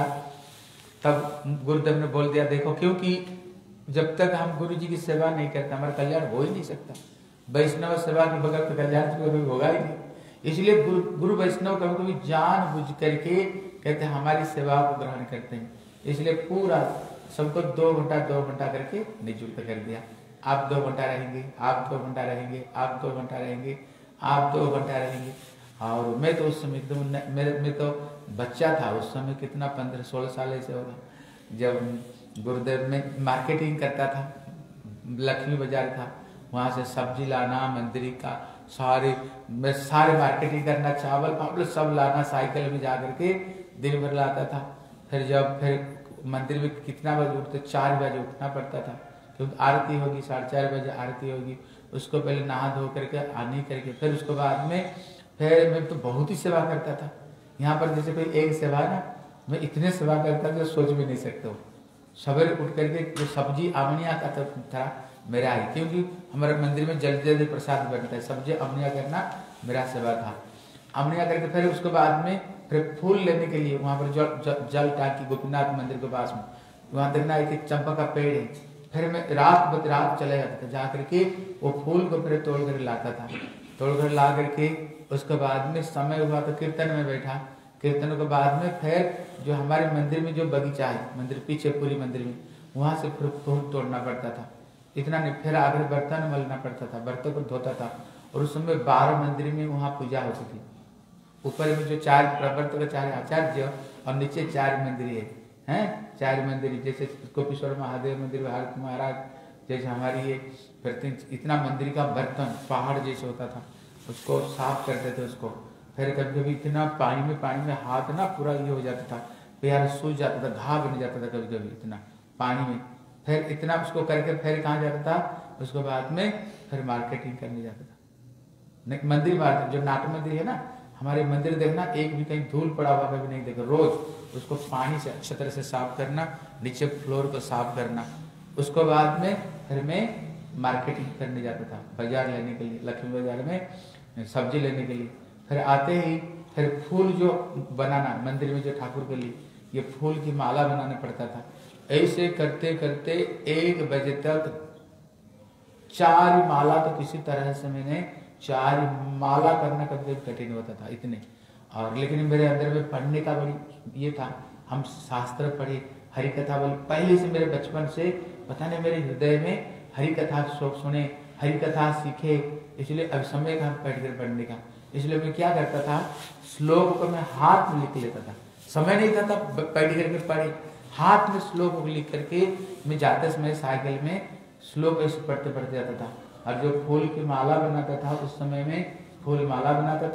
S1: तब गुरुदेव ने बोल दिया देखो, क्योंकि जब तक हम गुरु जी की सेवा नहीं करते हमारा कल्याण हो ही नहीं सकता। वैष्णव सेवा के बगैर तो कल्याण कभी होगा ही नहीं। इसलिए गुरु गुरु वैष्णव कभी कभी जान बुझ करके कहते हैं हमारी सेवा को ग्रहण करते हैं। इसलिए पूरा सबको दो घंटा दो घंटा करके नियुक्त कर दिया। आप दो घंटा रहेंगे, आप दो घंटा रहेंगे, आप दो घंटा रहेंगे, आप दो घंटा रहेंगे। और मैं तो उस समय एकदम मेरे में तो बच्चा था उस समय, कितना पंद्रह सोलह साल ऐसे होगा, जब गुरुदेव में मार्केटिंग करता था, लक्ष्मी बाजार था, वहाँ से सब्जी लाना, मंदिर का सारे मैं सारे मार्केटिंग करना, चावल पापड़ सब लाना, साइकिल में जा करके दिन भर लाता था। फिर जब फिर मंदिर में कितना बजे उठते, चार बजे उठना पड़ता था क्योंकि आरती होगी, साढ़े चार बजे आरती होगी। उसको पहले नहा धो करके आने करके फिर उसको बाद में फिर मैं तो बहुत ही सेवा करता था। यहाँ पर जैसे कोई एक सेवा ना, मैं इतने सेवा करता था सोच भी नहीं सकते हो। सवेरे उठ करके जो सब्जी अमनिया का तो था मेरा ही, क्योंकि हमारे मंदिर में जल्दी जल्दी प्रसाद बनता है, सब्जी अमनिया करना मेरा सेवा था। अमनिया करके फिर उसके बाद में फिर फूल लेने के लिए वहाँ पर जल जल टाकी गोपीनाथ मंदिर के पास में वहाँ देखना एक चंपा का पेड़ है, फिर मैं रात बद रात चले जाता था, जा करके वो फूल को फिर तोड़ कर लाता था। तोड़ कर ला करके उसके बाद में समय हुआ तो कीर्तन में बैठा, कीर्तन के बाद में फिर जो हमारे मंदिर में जो बगीचा है, मंदिर पीछे पूरी मंदिर में, वहां से फिर फूल तोड़ना पड़ता था। इतना नहीं, फिर आगे बर्तन मलना पड़ता था, बर्तन को धोता था। और उस समय बारह मंदिर में वहाँ पूजा होती थी। ऊपर में जो चार प्रवर्तक का चार आचार्य और नीचे चार मंदिर है, हैं चार मंदिर, जैसे गोपीश्वर महादेव मंदिर, भारत महाराज जैसे हमारी ये, फिर इतना मंदिर का बर्तन पहाड़ जैसे होता था, उसको साफ करते थे उसको। फिर कभी कभी इतना पानी में पानी में हाथ ना पूरा ये हो जाता था, पैर सूज जाता था, घाव बन जाता था कभी कभी इतना पानी में। फिर इतना उसको करके फिर कहाँ जाता था, उसके बाद में फिर मार्केटिंग करने जाता था। मंदिर मार्केट जो नाट मंदिर है ना, हमारे मंदिर देखना एक भी कहीं धूल पड़ा हुआ कभी नहीं देखा। रोज उसको पानी से अच्छी तरह से साफ करना, नीचे फ्लोर को साफ करना। उसके बाद में फिर मैं मार्केटिंग करने जाता था, बाजार लेने के लिए, लक्ष्मी बाजार में सब्जी लेने के लिए। फिर आते ही फिर फूल जो बनाना मंदिर में जो ठाकुर के लिए, ये फूल की माला बनाना पड़ता था। ऐसे करते करते एक बजे तक चार माला तो किसी तरह से मैंने चार माला करना कभी कभी कठिन होता था इतने। और लेकिन मेरे अंदर में पढ़ने का बड़ी ये था, हम शास्त्र पढ़े, हरि कथा बोले, पहले से मेरे बचपन से पता नहीं मेरे हृदय में हरि कथा सुने, हरि कथा सीखे, इसलिए अब समय का बैठ कर पढ़ने का। इसलिए मैं क्या करता था, श्लोक को मैं हाथ में लिख लेता था, समय नहीं था तब बैठ करके पढ़े, हाथ में श्लोक को लिख करके मैं जाते समय साइकिल में श्लोक ऐसे पढ़ते पढ़ते जाता था। और जो फूल की माला बनाता था उस समय में फूल माला बनाता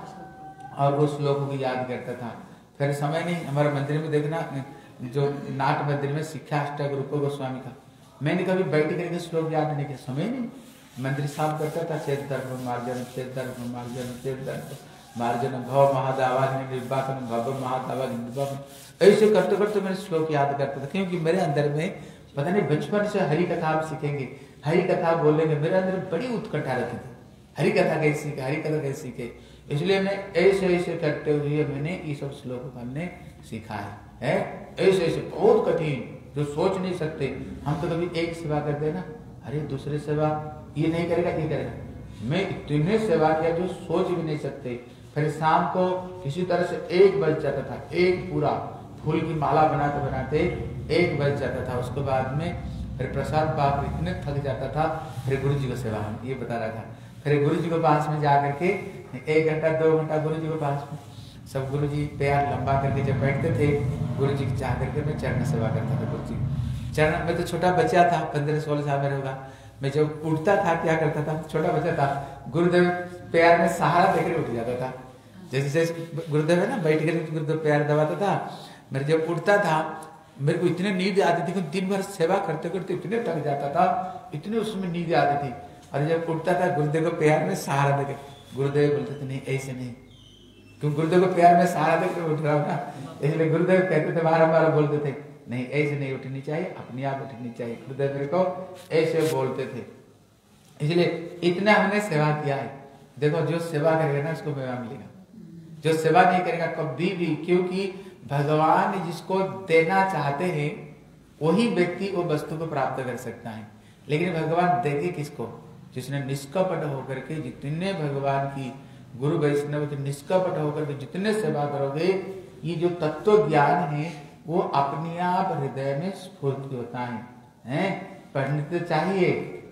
S1: था और वो श्लोक को याद करता था। फिर समय नहीं, हमारे मंदिर में देखना जो नाट मंदिर में शिक्षा अष्टक रूप गोस्वामी का, मैंने कभी बैठ करके श्लोक याद नहीं किया, समय नहीं। मंदिर साफ करता था, चेत दर्भ मार्जन चेत दर्भ मार्जन चेत दर्भ मार्जन भव महादावा निर्वापन भव महादावा निर्वापन, ऐसे करते करते मैंने श्लोक याद करता था। क्योंकि मेरे अंदर में पता नहीं बचपन से हरि कथा आप सीखेंगे, हरि कथा बोलेंगे, मेरे अंदर बड़ी उत्कंठा रहती थी, हरि कथा कैसे सीखे, हरि कथा कैसे सीखे। इसलिए मैं ऐसे ऐसे करते हुए मैंने ये सब श्लोक हमने सीखा है, है? ऐसे ऐसे बहुत कठिन जो सोच नहीं सकते। हम तो कभी एक सेवा करते ना, अरे दूसरे सेवा ये नहीं करेगा ये करेगा, मैं इतने सेवा किया जो सोच भी नहीं सकते। फिर शाम को किसी तरह से एक बज जाता था, एक पूरा फूल की माला बनाते बनाते एक बज जाता था। उसके बाद में फिर प्रसाद पाक इतने थक जाता था, फिर गुरु जी को सेवा, ये बता रहा था, फिर गुरु जी के पास में जा करके एक घंटा दो घंटा गुरु जी के पास में सब गुरु जी पैर लंबा करके जब बैठते थे, गुरु जी की चाह करके मैं चरण सेवा करता था। गुरु जी चरण में तो छोटा बच्चा था, पंद्रह सोलह साल में होगा, मैं जब उठता था क्या करता था, छोटा बच्चा था, गुरुदेव पैर में सहारा देकर उठ जाता था। जैसे जैसे गुरुदेव है ना बैठ कर गुरुदेव पैर दबाता था, मैं जब उठता था मेरे को इतने नींद आती थी, दिन भर सेवा करते करते इतने थक जाता था, इतने उसमें नींद आती थी। और जब उठता था गुरुदेव को पैर में सहारा देकर, गुरुदेव बोलते थे नहीं ऐसे नहीं, क्योंकि गुरुदेव को पैर में सहारा देकर उठ रहा हूँ ना, इसलिए गुरुदेव कहते थे बारह बारह बोलते थे नहीं ऐसे नहीं उठनी चाहिए, अपने आप उठनी चाहिए। गुरुदेव मेरे को ऐसे बोलते थे, इसलिए इतना हमने सेवा किया है। देखो जो सेवा करेगा ना उसको मेवा मिलेगा, जो सेवा नहीं करेगा कभी भी, क्योंकि भगवान जिसको देना चाहते हैं वही व्यक्ति वो वस्तु को प्राप्त कर सकता है। लेकिन भगवान देंगे किसको, जिसने निष्कपट होकर के, जितने भगवान की गुरु वैष्णव के निष्कपट होकर के जितने सेवा करोगे, ये जो तत्व ज्ञान है वो अपने आप हृदय में स्फूर्त होता है, हैं? पढ़ने तो चाहिए,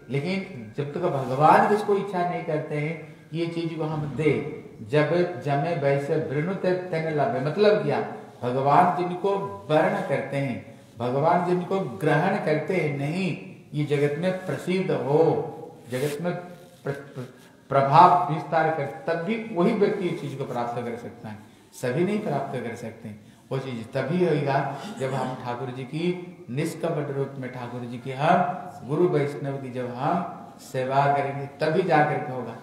S1: लेकिन जब तक भगवान किसको इच्छा नहीं करते हैं ये चीज को हम दे, जब जमे वैसे वृणुते तेन लभे, मतलब क्या, भगवान जिनको वर्ण करते हैं, भगवान जिनको ग्रहण करते हैं, नहीं ये जगत में प्रसिद्ध हो, जगत में प्र, प्र, प्रभाव विस्तार कर, तब भी वही व्यक्ति इस चीज को प्राप्त कर सकता है, सभी नहीं प्राप्त कर सकते हैं। वो चीज तभी होगा जब हम ठाकुर जी की निष्कपट रूप में, ठाकुर जी की हम गुरु वैष्णव की जब हम सेवा करेंगे तभी जाकर के होगा।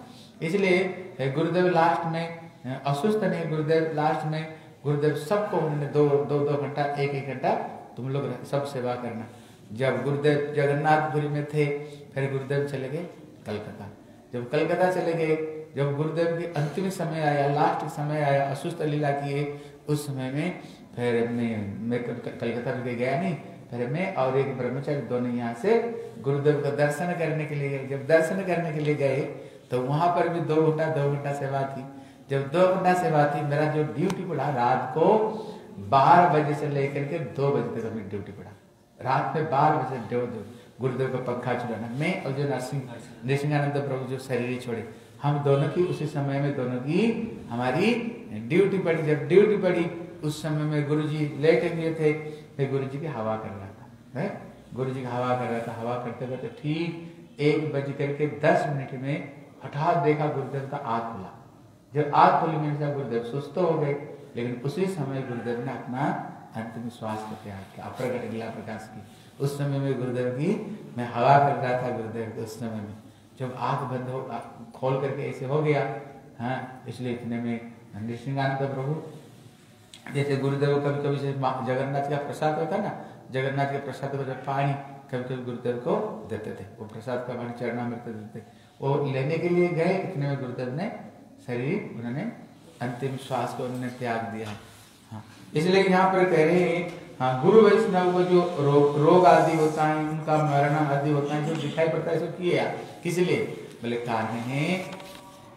S1: इसलिए गुरुदेव लास्ट में असुस्थ नहीं, गुरुदेव लास्ट में गुरुदेव सबको उन्होंने दो दो दो घंटा एक एक घंटा तुम लोग सब सेवा करना। जब गुरुदेव जगन्नाथपुरी में थे, फिर गुरुदेव चले गए कलकत्ता, जब कलकत्ता चले गए, जब गुरुदेव की अंतिम समय आया, लास्ट समय आया, असुस्थ लीला किए, उस समय में फिर मैं मैं कलकत्ता में गया नहीं, फिर मैं और एक ब्रह्मचारी दोनों यहाँ से गुरुदेव का दर्शन करने के लिए गए। जब दर्शन करने के लिए गए तो वहां पर भी दो घंटा दो घंटा सेवा थी। जब दो घंटा सेवा थी, मेरा जो ड्यूटी पड़ा रात को बारह बजे से लेकर के दो बजे तक अपनी ड्यूटी पड़ा, रात में बारह बजे दो गुरुदेव का पंखा चुराना, मैं और जो नरसिंह नृसिंहानंद प्रभु जो शरीर छोड़े, हम दोनों की उसी समय में दोनों की हमारी ड्यूटी पड़ी। जब ड्यूटी पड़ी उस समय में गुरुजी लेटे हुए थे, फिर गुरुजी की हवा कर रहा था, है गुरुजी की हवा कर रहा था, हवा करते करते ठीक एक बज करके दस मिनट में हठात देखा गुरुदेव का आँख खुला। जब आँख खुली मैंने कहा गुरुदेव सुस्त हो गए, लेकिन उसी समय गुरुदेव ने अपना अंतिम श्वास को त्याग किया, अप्रगट लीला प्रकाश की। उस समय में गुरुदेव की मैं हवा कर रहा था गुरुदेव के, उस समय में जब आँख बंद हो खोल करके ऐसे हो गया, हाँ इसलिए इतने में नृसिंहानंद प्रभु जैसे गुरुदेव कभी कभी से जगन्नाथ का प्रसाद होता ना, जगन्नाथ के प्रसाद को जब पानी कभी कभी गुरुदेव को देते थे, वो प्रसाद का पानी चरणामृत देते थे, वो लेने के लिए गए, इतने में गुरुदेव ने शरीर उन्होंने अंतिम श्वास को उन्होंने त्याग दिया। हाँ इसलिए यहाँ पर कह रहे हैं, हाँ गुरु वैष्णव को जो रोग रोग आदि होता है, उनका मरण आदि होता है, जो दिखाई पड़ता है, सब किए किस लिए, बोले कारण है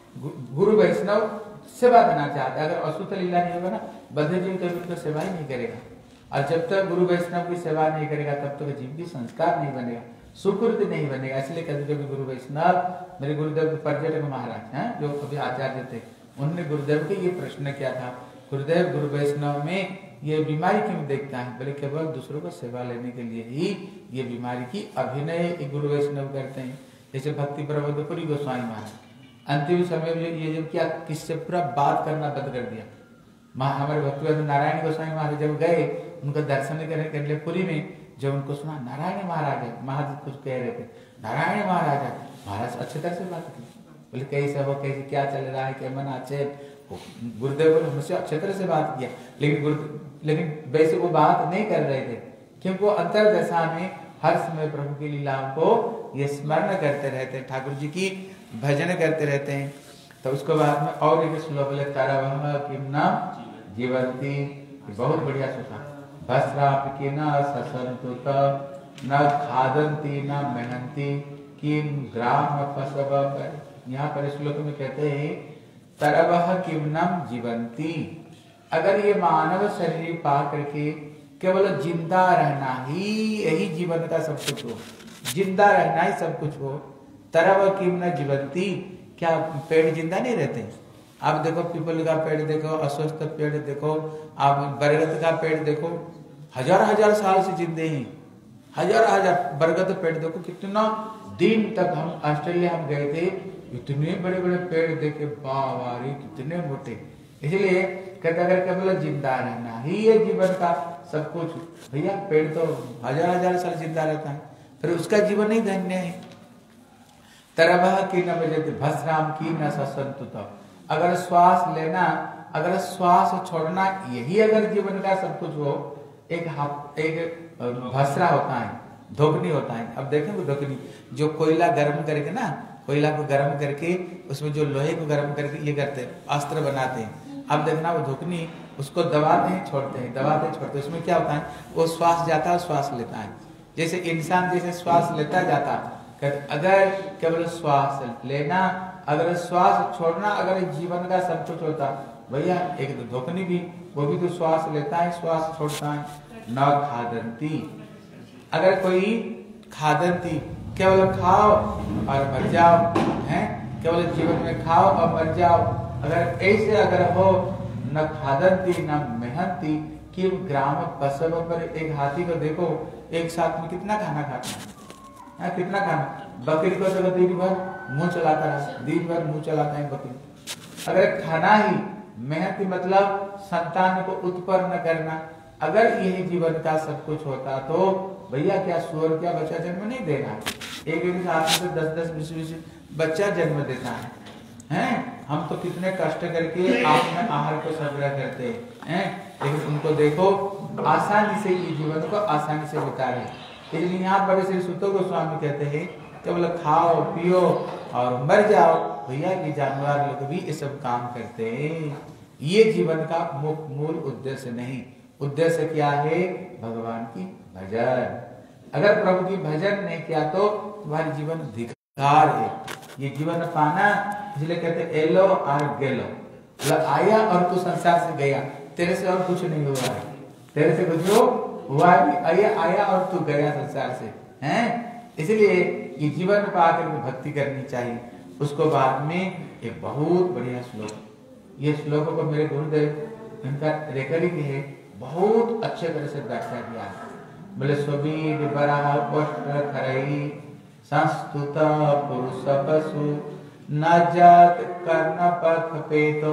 S1: गुरु वैष्णव सेवा देना चाहता है। अगर अशुद्ध लीला नहीं होगा ना, बद्धे जीव कभी तो सेवा ही नहीं करेगा। और जब तक गुरु वैष्णव की सेवा नहीं करेगा तब तक जीव की संस्कार नहीं बनेगा, सुकृति नहीं बनेगा। इसलिए कभी कभी गुरु वैष्णव, मेरे गुरुदेव पर्यटक महाराज हैं जो कभी आचार्य थे, उन्होंने गुरुदेव के ये प्रश्न किया था, गुरुदेव गुरु वैष्णव में ये बीमारी क्यों देखता है? बोले केवल दूसरों को सेवा लेने के लिए ही ये बीमारी की अभिनय गुरु वैष्णव करते हैं। जैसे भक्ति प्रबोधपुरी गोस्वामी महाराज अंतिम समय में ये जब क्या किससे पूरा बात करना बंद कर दिया। हमारे भक्ति नारायण गोस्वामी महाराज जब गए उनका दर्शन करने के लिए पुरी में, जब उनको सुना नारायण महाराज है, महाराज कुछ कह रहे थे, नारायण महाराज है, महाराज अच्छे तरह से बात की, बोले कैसे हो, कैसे क्या चल रहा है, क्या मना अच्छे, गुरुदेव बोले हमसे अच्छे तरह से बात किया। लेकिन गुरु लेकिन वैसे वो बात नहीं कर रहे थे, क्योंकि वो अंतर दशा में हर समय प्रभु की लीलाओं को ये स्मरण करते रहते हैं, ठाकुर जी की भजन करते रहते हैं। तो उसके बाद में और एक श्लोक बोले तरवह किम न जीवंती, बहुत बढ़िया सुना, भस्राप की न ससंतुत न खादंती न मेहनती किम ग्राम फसव। यहाँ पर श्लोक में कहते हैं तरवह किम न जीवंती, अगर ये मानव शरीर पा करके केवल जिंदा रहना ही यही जीवन का सब कुछ हो, जिंदा रहना ही सब कुछ हो, तरव किम न जीवंती, क्या पेड़ जिंदा नहीं रहते? आप देखो पीपल का पेड़ देखो, अस्वस्थ पेड़ देखो, आप बरगद का पेड़ देखो, हजार हजार साल से जिंदे हैं, हजार हजार बरगद पेड़ देखो, कितना दिन तक। हम ऑस्ट्रेलिया हम गए थे, इतने बड़े बड़े पेड़ देखे, बावारी कितने मोटे। इसलिए कहते अगर केवल जिंदा रहना ही ये जीवन का सब कुछ, भैया पेड़ तो हजार हजार साल जिंदा रहता है, फिर उसका जीवन ही धन्य है। तरबह की न बजते भस्राम की न ससंतुत, अगर श्वास लेना, अगर श्वास छोड़ना यही अगर जीवन का सब कुछ हो, एक एक भस्रा होता है, धोकनी होता है। अब देखेंगे धोकनी, जो कोयला गर्म करके ना, कोयला को गर्म करके उसमें जो लोहे को गर्म करके ये करते हैं, अस्त्र बनाते हैं। अब देखना वो धोकनी, उसको दबाते हैं छोड़ते हैं, दबाते हैं छोड़ते हैं, उसमें क्या होता है, वो श्वास जाता है श्वास लेता है। जैसे इंसान जैसे श्वास लेता जाता, अगर केवल श्वास लेना, अगर श्वास छोड़ना, अगर जीवन का सब कुछ होता, भैया एक तो धोकनी भी, वो भी तो श्वास लेता है श्वास छोड़ता है। न खादंती, अगर कोई खादंती, केवल खाओ और मर जाओ, हैं, केवल जीवन में खाओ और मर जाओ, अगर ऐसे अगर हो, न खादंती न मेहनती कि ग्राम पशु पर। एक हाथी को देखो, एक साथ में कितना खाना खाता है, कितना खाना। बकरी को तो दिन भर मुंह चलाता है, दिन भर मुंह चलाता है बकरी। अगर खाना ही मेहनती मतलब संतान को उत्पन्न करना, अगर यही जीवन का सब कुछ होता तो भैया क्या सुअर क्या बच्चा जन्म नहीं देगा? एक एक साथ में दस दस बीस बीस बच्चा जन्म देता है, हैं? हम तो कितने कष्ट करके आप में आहार को संग्रह करते हैं, लेकिन उनको देखो आसानी से ये जीवन को आसानी से बिता रहे। इसलिए यहाँ बड़े श्री सुत गोस्वामी कहते हैं केवल खाओ पियो और मर जाओ। भैया ये जानवर लोग भी ये सब काम करते हैं, ये जीवन का मूल उद्देश्य नहीं। उद्देश्य क्या है? भगवान की भजन। अगर प्रभु की भजन नहीं किया तो तुम्हारी जीवन धिक्कार है। ये जीवन पाना, इसलिए कहते एलो और गेलो, मतलब आया और तू संसार से गया, तेरे से और कुछ नहीं हुआ है, तेरे से कुछ हुआ भी, आया आया और तू गया संसार से, हैं? इसलिए ये जीवन पाकर भक्ति करनी चाहिए। उसको बाद में एक बहुत बढ़िया श्लोक, ये श्लोक को मेरे गुरुदेव इनका रेकॉर्डिंग है, बहुत अच्छे तरह से व्याख्या किया है। बोले स्वबीर बराह पष्ट खरई संस्तुत पुरुष पशु न जात कर्ण पथ पेतो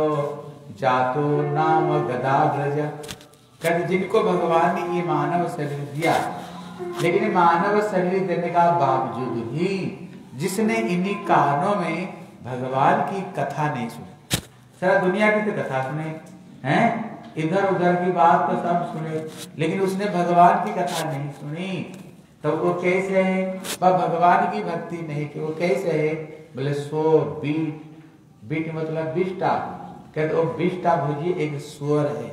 S1: जातो नाम गदाग्रज। कहते जिनको भगवान ने ये मानव शरीर दिया, लेकिन मानव शरीर देने का बावजूद भी जिसने इन्हीं कानों में भगवान की कथा नहीं सुनी, सारा दुनिया की तो कथा सुने हैं, इधर उधर की बात तो सब सुने, लेकिन उसने भगवान की कथा नहीं सुनी, तो वो कैसे है? वह भगवान की भक्ति नहीं की, वो कैसे है? बोले सो बीट, बीट मतलब बिष्टा, कहते वो बिष्टा भुजी एक सुअर है,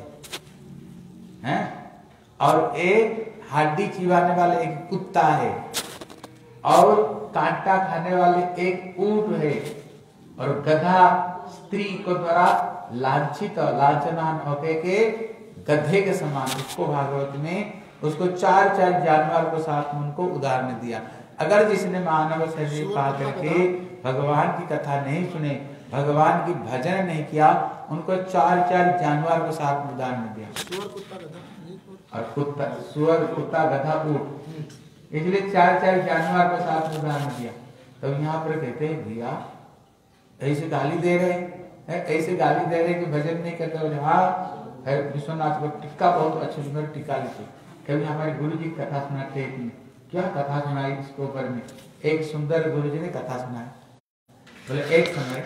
S1: हैं? और एक हड्डी चिबाने वाले एक कुत्ता है, और कांटा खाने वाले एक ऊंट है, और गधा स्त्री को द्वारा लांछित लांछनान होके के गधे के समान उसको भागवत में उसको चार चार जानवर को साथ में उनको उदाहरण दिया। अगर जिसने मानव शरीर पा करके भगवान की कथा नहीं सुने, भगवान की भजन नहीं किया, उनको चार चार जानवर को साथ में उदाहरण दिया। और कुत्ता सुअर कुत्ता गधा ऊंट, इसलिए चार चार जानवर को साथ में उदाहरण दिया। तो यहाँ पर कहते हैं भैया ऐसे गाली दे रहे हैं, ऐसे गाली दे रहे कि भजन नहीं करते। हाँ विश्वनाथ को टिक्का बहुत अच्छे सुंदर टिक्का लिखे, कभी हमारे गुरु जी कथा सुनाते हैं। क्या कथा सुनाई इसके ऊपर में? एक सुंदर गुरु जी ने कथा सुनाई। बोले एक समय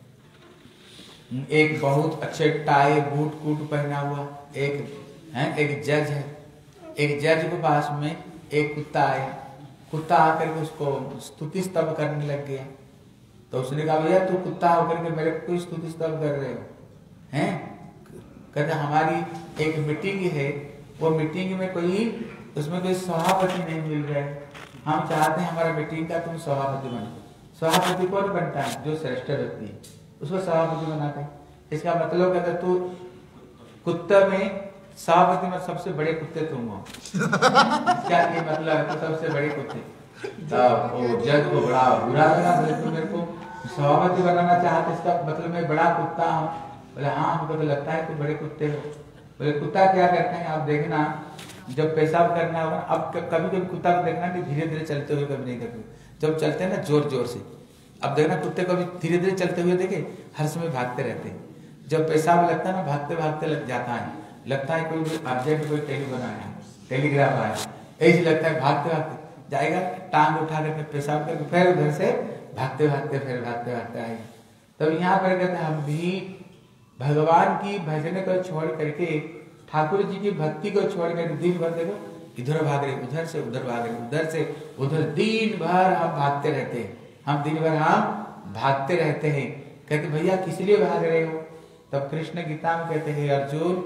S1: एक बहुत अच्छे टाई बूट कूट पहना हुआ एक है एक जज है। एक जज के पास में एक कुत्ता आया। कुत्ता आकर के उसको स्तुति स्तव करने लग गया। तो उसने कहा भैया तू कुत्ता होकर के मेरे को स्तुति स्तव कर रहे हो हैं? कहते हमारी एक मीटिंग है, वो मीटिंग में कोई उसमें कोई सभापति नहीं मिल रहा है, हम चाहते हैं हमारा मीटिंग का तुम सभापति बनो। सभापति कौन बनता है? जो श्रेष्ठ व्यक्ति है उसको सभापति बनाते हैं। इसका मतलब कहते तू कुत्ते में सभापति में सबसे बड़े कुत्ते तुम हो। क्या ये मतलब है? तो सबसे बड़े कुत्ते तो जज को बड़ा बुरा लगा। बोले तुम मेरे को सभापति बनाना चाहते, इसका मतलब मैं बड़ा कुत्ता हूँ। बोले हाँ हमको तो लगता है तुम बड़े कुत्ते हो। बोले कुत्ता क्या करते हैं आप देखना, जब पेशाब करना होगा, अब कभी कभी कुत्ता को देखना कि धीरे धीरे चलते हुए कभी नहीं करते, जब चलते हैं ना जोर जोर से। अब देखना कुत्ते को भी धीरे धीरे चलते हुए देखे, हर समय भागते रहते हैं। जब पेशाब लगता है ना भागते भागते लग जाता है, लगता है कोई अर्जेंट कोई टेलीफोन आया, टेलीग्राफ आया, ऐसे लगता है भागते भागते जाएगा, टांग उठा करके पेशाब करके फिर उधर से भागते भागते फिर भागते भागते आएगा। तब यहाँ पर कहते हम भी भगवान की भजन को छोड़ करके ठाकुर जी की भक्ति को छोड़ कर दिन भर देखो इधर भाग रहे, उधर से उधर भाग रहे, उधर से उधर, दिन भर हम भागते रहते हैं। हम दिन भर हम भागते रहते हैं। कहते भैया किस लिए भाग रहे हो? तब कृष्ण गीता में कहते हैं अर्जुन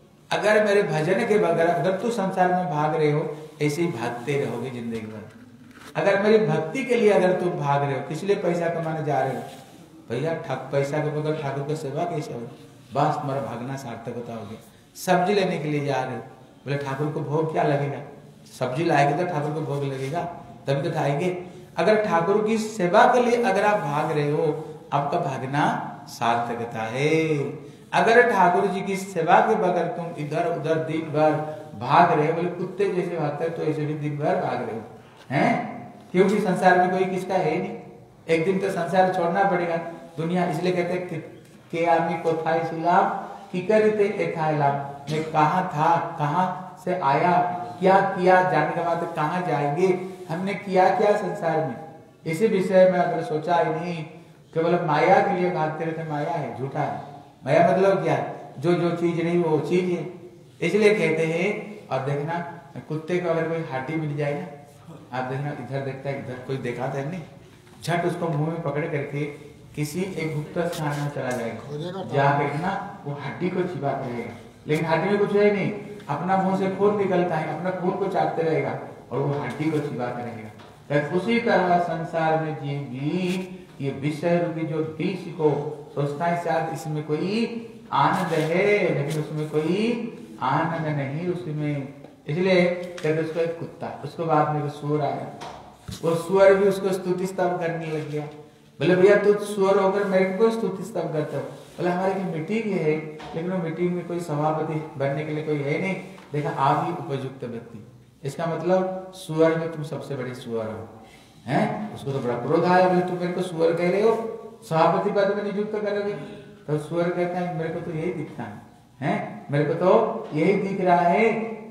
S1: अगर मेरे भजन के बगैर अगर तू संसार में भाग रहे हो ऐसे ही भागते रहोगे जिंदगी भर। अगर मेरी भक्ति के लिए अगर तुम भाग रहे हो, किस लिए पैसा कमाने जा रहे हो? भैया पैसा के बगैर ठाकुर की सेवा कैसे हो? बस तुम्हारा भागना सार्थकता हो गया। सब्जी लेने के लिए जा रहे हो, बोले ठाकुर को भोग क्या लगेगा? सब्जी लाएंगे तो ठाकुर को भोग लगेगा तभी तो खाएंगे। अगर ठाकुर की सेवा के लिए अगर आप भाग रहे हो, आपका भागना सार्थकता है। अगर ठाकुर जी की सेवा के बगैर तुम इधर उधर दिन भर भाग रहे हो, बोले कुत्ते जैसे भागते तो ऐसे भी दिन भर भाग रहे हो हैं, क्योंकि संसार में कोई किसका है नहीं। एक दिन तो संसार छोड़ना पड़ेगा दुनिया। इसलिए कहते हैं के आमी कोथाई सिलाम कि करते एथाइलाम, मैं कहाँ था, कहाँ से आया, क्या किया, जाने के बाद कहाँ जाएंगे, हमने किया क्या संसार में, इसी विषय में अगर सोचा ही नहीं, केवल माया के लिए भागते रहते। माया है, झूठा है। माया मतलब क्या है? जो जो चीज नहीं वो चीज है। इसलिए कहते हैं। और देखना कुत्ते को अगर कोई हाथी मिल जाए ना, आप देखना इधर देखता है, इधर कोई देखा था नहीं, झट उसको मुंह में पकड़ करके किसी एक गुप्त स्थान में चला जाएगा, जाकर ना वो हड्डी को चिबाता रहेगा, लेकिन हड्डी में कुछ है नहीं, अपना मुंह से खून निकलता है, अपना खून को चाटते रहेगा और वो हड्डी को चिबाता रहेगा। तो उसी तरह संसार में जीव भी ये विषय रूपी जो विष को सोचता है शायद इसमें कोई आनंद है, लेकिन उसमें कोई आनंद नहीं उसमें। इसलिए कहते उसको एक कुत्ता, उसको बाद में सुअर आया, वो सुअर भी उसको स्तुति स्तव करने लग गया। बोले भैया तू सुअर होकर मेरे को स्तुति स्तव करते हो? बोले हमारी मीटिंग है, लेकिन वो मीटिंग में कोई सभापति बनने के लिए कोई है नहीं। देखा आप ही उपयुक्त व्यक्ति। इसका मतलब सुअर में तुम सबसे बड़े सुअर हो हैं। उसको तो बड़ा क्रोध आया, बोले तुम मेरे को सुअर कह रहे हो, सभापति पद में नियुक्त करोगे? तो सुअर कहता है मेरे को तो यही दिखता है, हैं? मेरे को तो यही दिख रहा है।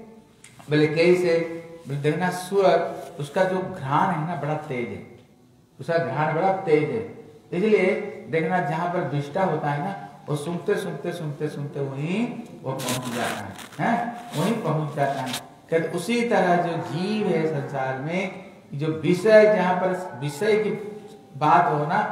S1: बोले कैसे? देखना सुअर उसका जो घ्राण है ना बड़ा तेज है, उसका घ्राण बड़ा तेज है। इसलिए देखना जहां पर विष्टा होता है ना, वो सुनते सुनते सुनते सुनते वहीं वो पहुंच जाता है, हैं? वहीं पहुंच जाता है। कहते उसी तरह जो जीव है संसार में, जो विषय जहां पर विषय की बात हो ना,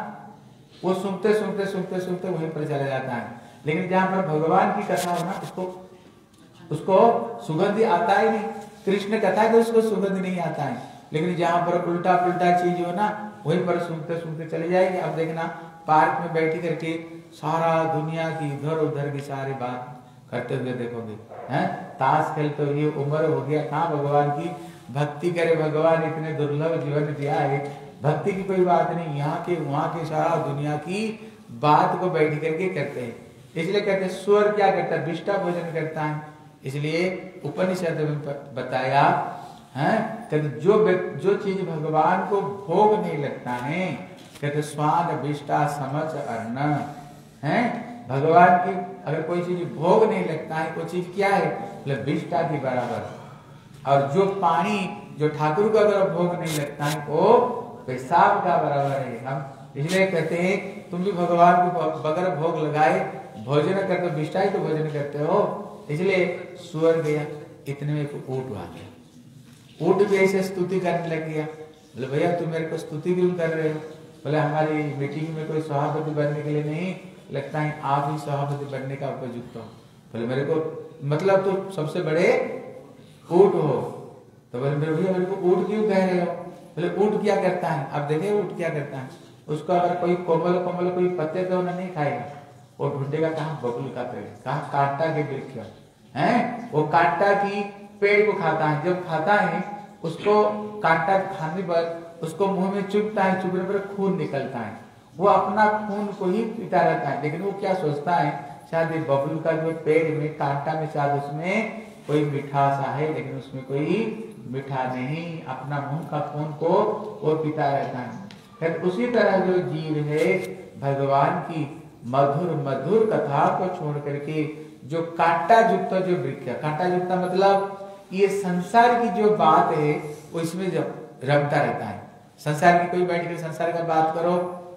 S1: वो सुनते सुनते सुनते सुनते वहीं पर चला जाता है। लेकिन जहां पर भगवान की कथा हो ना, उसको उसको सुगंध आता ही नहीं। कृष्ण कथा के उसको सुगंध नहीं आता है। लेकिन जहाँ पर उल्टा पुल्टा चीज हो ना वहीं पर सुनते सुनते चले जाएंगे। अब देखना पार्क में बैठी करके सारा दुनिया की इधर उधर की सारी बात करते हुए देखोगे, हैं ताश खेलते हुए उम्र हो गया, कहाँ भगवान की भक्ति करे, भगवान इतने दुर्लभ जीवन दिया है, भक्ति की कोई बात नहीं, यहाँ के वहाँ के सारा दुनिया की बात को बैठ करके करते हैं। इसलिए कहते हैं स्वर क्या करता है, विष्टा भोजन करता है। इसलिए उपनिषद में बताया है कहते जो जो चीज भगवान को भोग नहीं लगता है, कहते स्वान विष्टा समझ अर्ण है। भगवान की अगर कोई चीज भोग नहीं लगता है, कोई चीज क्या है मतलब विष्टा के बराबर। और जो पानी जो ठाकुर को अगर भोग नहीं लगता है वो पेशाब का बराबर है। हम इसलिए कहते हैं तुम भी भगवान को बगैर भोग लगाए भोजन करते हो, विष्टा ही तो भोजन करते हो। इसलिए सुअर गया, इतने में ऊँट आ गया, ऊँट भी ऐसे स्तुति करने लग गया। बोले भैया तुम मेरे को स्तुति क्यों कर रहे हो? बोले हमारी मीटिंग में कोई सभापति बनने के लिए नहीं, लगता है आप ही सभापति बनने का उपयुक्त हो। बोले मेरे को मतलब तो सबसे बड़े ऊँट हो। तो बोले मेरे भैया मेरे को ऊँट क्यों कह रहे हो? बोले ऊँट क्या करता है? अब देखे ऊँट क्या करता है, उसको अगर कोई कोमल कोमल कोई पत्ते तो नहीं खाएगा, वो ढूंढेगा कहाँ बबुल का पेड़, कहाँ कांटा के वृक्ष है, वो कांटा की पेड़ को खाता है। जब खाता है उसको कांटा खाने पर उसको मुंह में चुभता है, चुभने पर खून निकलता है, वो अपना खून को ही पीता रहता है। लेकिन वो क्या सोचता है शायद ये बबुल का जो पेड़ में कांटा में शायद उसमें कोई मिठास है, लेकिन उसमें कोई मीठा नहीं, अपना मुंह का खून को वो पीता रहता है। उसी तरह जो जीव है भगवान की मधुर मधुर कथा को छोड़ करके जो कांटा युक्त जो वृक्ष, कांटा युक्त मतलब ये संसार की जो बात है वो इसमें जब रमता रहता है। संसार की कोई बैठ कर संसार का बात करो,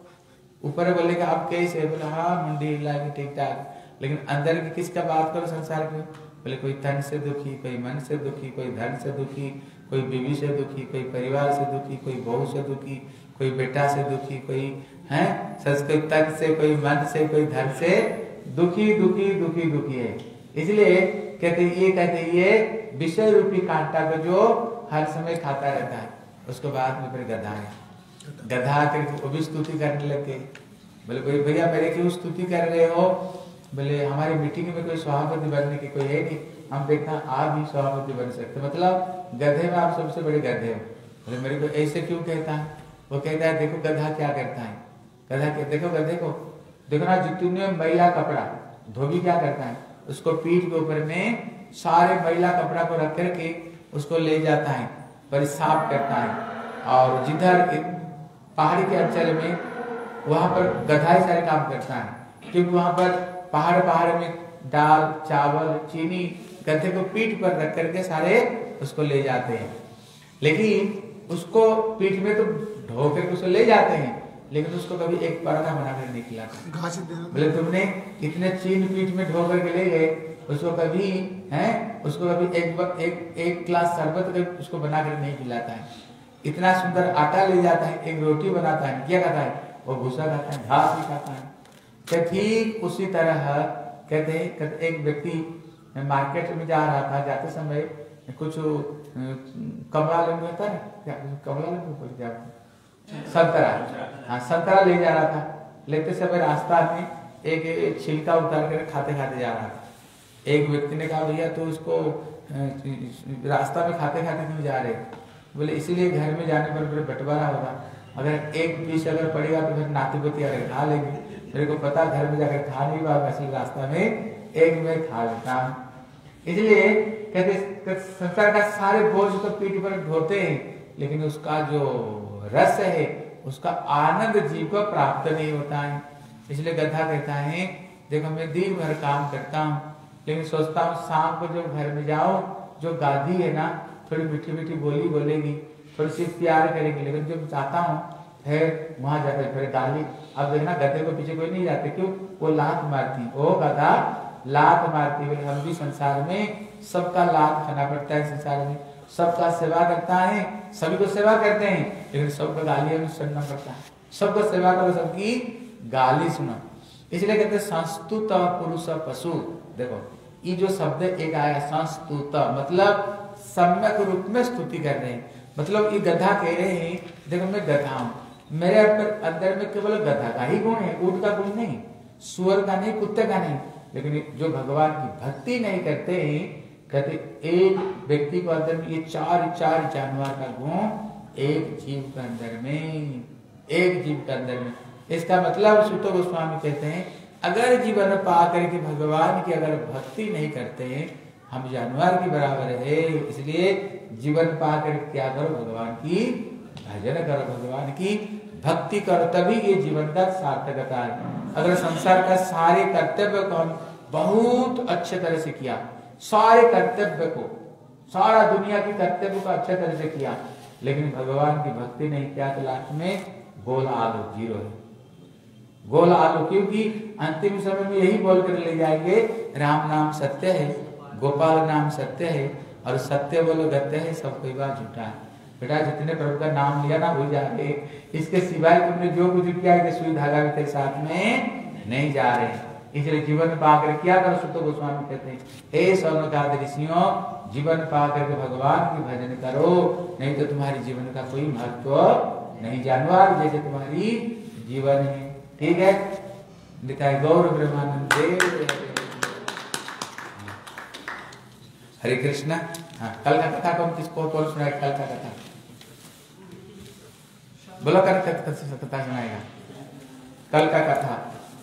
S1: ऊपर बोलेगा आप कैसे, बोले हाँ मुंडी हिला के ठीक ठाक, लेकिन अंदर की किसका बात करो संसार की, बोले कोई तन से दुखी, कोई मन से दुखी, कोई धन से दुखी, कोई बीवी से दुखी, कोई परिवार से दुखी, कोई बहू से दुखी, कोई बेटा से दुखी, कोई है संस्कृत तक से, कोई मन से, कोई धन से दुखी दुखी दुखी दुखी है। इसलिए कहते ये कहते ये विषय रूपी कांटा को जो हर समय खाता रहता है। उसके बाद में फिर गधा है, गधा करके वो भी स्तुति करने लगे। बोले कोई भैया मेरे क्यों स्तुति कर रहे हो? बोले हमारी मीटिंग में कोई सभापति बनने की कोई है नहीं, हम देखना आप ही सभापति बन सकते, मतलब गधे में आप सबसे बड़े गधे हो। बोले मेरे को ऐसे क्यों कहता है? वो कहता है देखो गधा क्या करता है, गधा के देखो गधे को देखो ना, जितने मैला कपड़ा धोबी क्या करता है उसको पीठ के ऊपर में सारे मैला कपड़ा को रख करके उसको ले जाता है, पर साफ करता है। और जिधर पहाड़ी के अंचल में वहां पर गधा ही सारे काम करता है, क्योंकि वहां पर पहाड़ पहाड़ में दाल चावल चीनी गधे को पीठ पर रख करके सारे उसको ले जाते हैं। लेकिन उसको पीठ में तो ढो करके उसको ले जाते हैं, लेकिन उसको कभी एक पराठा बनाकर नहीं खिलाते। बोले तुमने इतने चीन पीठ में ढो करके ले गए, उसको कभी है उसको कभी एक एक एक ग्लास शरबत उसको बनाकर नहीं खिलाता है। इतना सुंदर आटा ले जाता है, एक रोटी बनाता है, क्या खाता है वो भूसा खाता है, घास भी खाता है। तो ठीक उसी तरह कहते हैं कहते एक व्यक्ति मार्केट में जा रहा था, जाते समय कुछ कमला लेंगे होता है क्या, कमला लेंगे कुछ क्या संतरा, हाँ संतरा ले जा रहा था। लेते समय रास्ता में एक छिलका उतार कर खाते खाते जा रहा था। एक व्यक्ति ने कहा भैया तो उसको रास्ता में खाते खाते क्यों जा रहे? बोले इसीलिए घर में जाने पर फिर बंटवारा होगा, अगर एक पीस अगर पड़ेगा तो फिर नाती पोती अगर खा लेंगे, मेरे को पता घर में जाकर खा नहीं पाऊंगा, इसलिए रास्ता में एक में खा लेता हूँ। इसलिए कहते संसार का सारे बोझ तो पीठ पर ढोते हैं, लेकिन उसका जो रस है उसका आनंद जीव को प्राप्त नहीं होता है। इसलिए गधा कहता है देखो मैं दिन भर काम करता हूँ, लेकिन सोचता हूँ शाम को जब घर में जाओ जो गाधी है ना थोड़ी मीठी मीठी बोली बोलेगी, थोड़ी सी प्यार करेगी, लेकिन जब जाता हूँ फिर वहां जाकर फिर गाली। अब देखना गधे को पीछे कोई नहीं जाते, क्यों? वो लात मारती, वो गधा लात मारती। बोले हम भी संसार में सबका लात खाना पड़ता है, संसार में सबका सेवा करता है, सभी को सेवा करते हैं, लेकिन सबको गालियां भी सुनना पड़ता है। सबको सेवा करो, सबकी गाली सुनो। इसलिए कहते संस्तुत पुरुष पशु। देखो ये जो शब्द एक आया संस्तुत मतलब सम्यक रूप में स्तुति कर रहे हैं। मतलब ये गधा कह रहे हैं, देखो मैं गधा हूँ, मेरे अंदर में केवल गधा का ही गुण है, ऊंट का गुण नहीं, सुअर का नहीं, कुत्ते का नहीं। लेकिन जो भगवान की भक्ति नहीं करते हैं, कहते एक व्यक्ति को अंदर में ये चार चार जानवर का गुण एक जीव के अंदर में, एक जीव के अंदर में। इसका मतलब सुतो गोस्वामी कहते हैं, अगर जीवन पा करके भगवान की अगर भक्ति नहीं करते हैं, हम जानवर की बराबर है। इसलिए जीवन पा कर क्या करो, भगवान की भजन करो, भगवान की भक्ति करो, तभी ये जीवन का सार्थकता है। अगर संसार का सारे कर्तव्य को हम बहुत अच्छे तरह से किया, सारे कर्तव्य को, सारा दुनिया के कर्तव्य को अच्छे तरह से किया, लेकिन भगवान की भक्ति नहीं किया, तो लास्ट में गोला आलू जीरो है, गोला आलू। क्योंकि अंतिम समय में यही बोल कर ले जाएंगे, राम नाम सत्य है, गोपाल नाम सत्य है, और सत्य बोलो गत्य है, सब कोई बात झूठा है। बेटा जितने प्रभु का नाम लिया ना हो जाए, इसके सिवाय तुमने जो कुछ किया है सुई धागा भी तेरे साथ में नहीं जा रहे। इसलिए जीवन पाकर क्या करो, सुतो गोस्वामी कहते हैं, हे सौनकादि ऋषियों, जीवन पाकर के भगवान की भजन करो, नहीं तो तुम्हारी जीवन का कोई महत्व नहीं, जानवर जैसे तुम्हारी जीवन है। ठीक है, निताय गौर ब्रह्मानंद देव। हरे कृष्णा। हाँ, कल का कथा कौन किसको कौन सुनाए? कल का कथा बोलो, कल का कथा सुनाएगा, कल का कथा।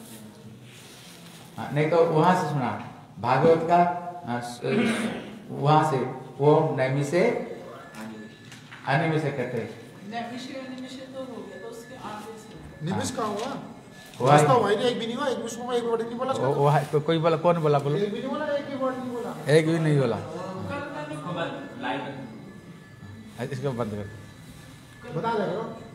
S1: हाँ, नहीं तो वहां से सुना, भागवत का वहां से, वो नैमी से अनिमी से कहते हैं।
S3: निमिष का हुआ
S1: हुआ ही।
S3: हुआ ही नहीं, एक भी नहीं हुआ, एक भी उसमें एक वर्ड नहीं बोला उसका।
S1: वो है, कोई बोला, कौन बोला? बोलो।
S3: एक भी नहीं बोला, एक भी वर्ड नहीं बोला,
S1: एक भी नहीं बोला। इसको बंद कर।
S3: बता दे रहे हो।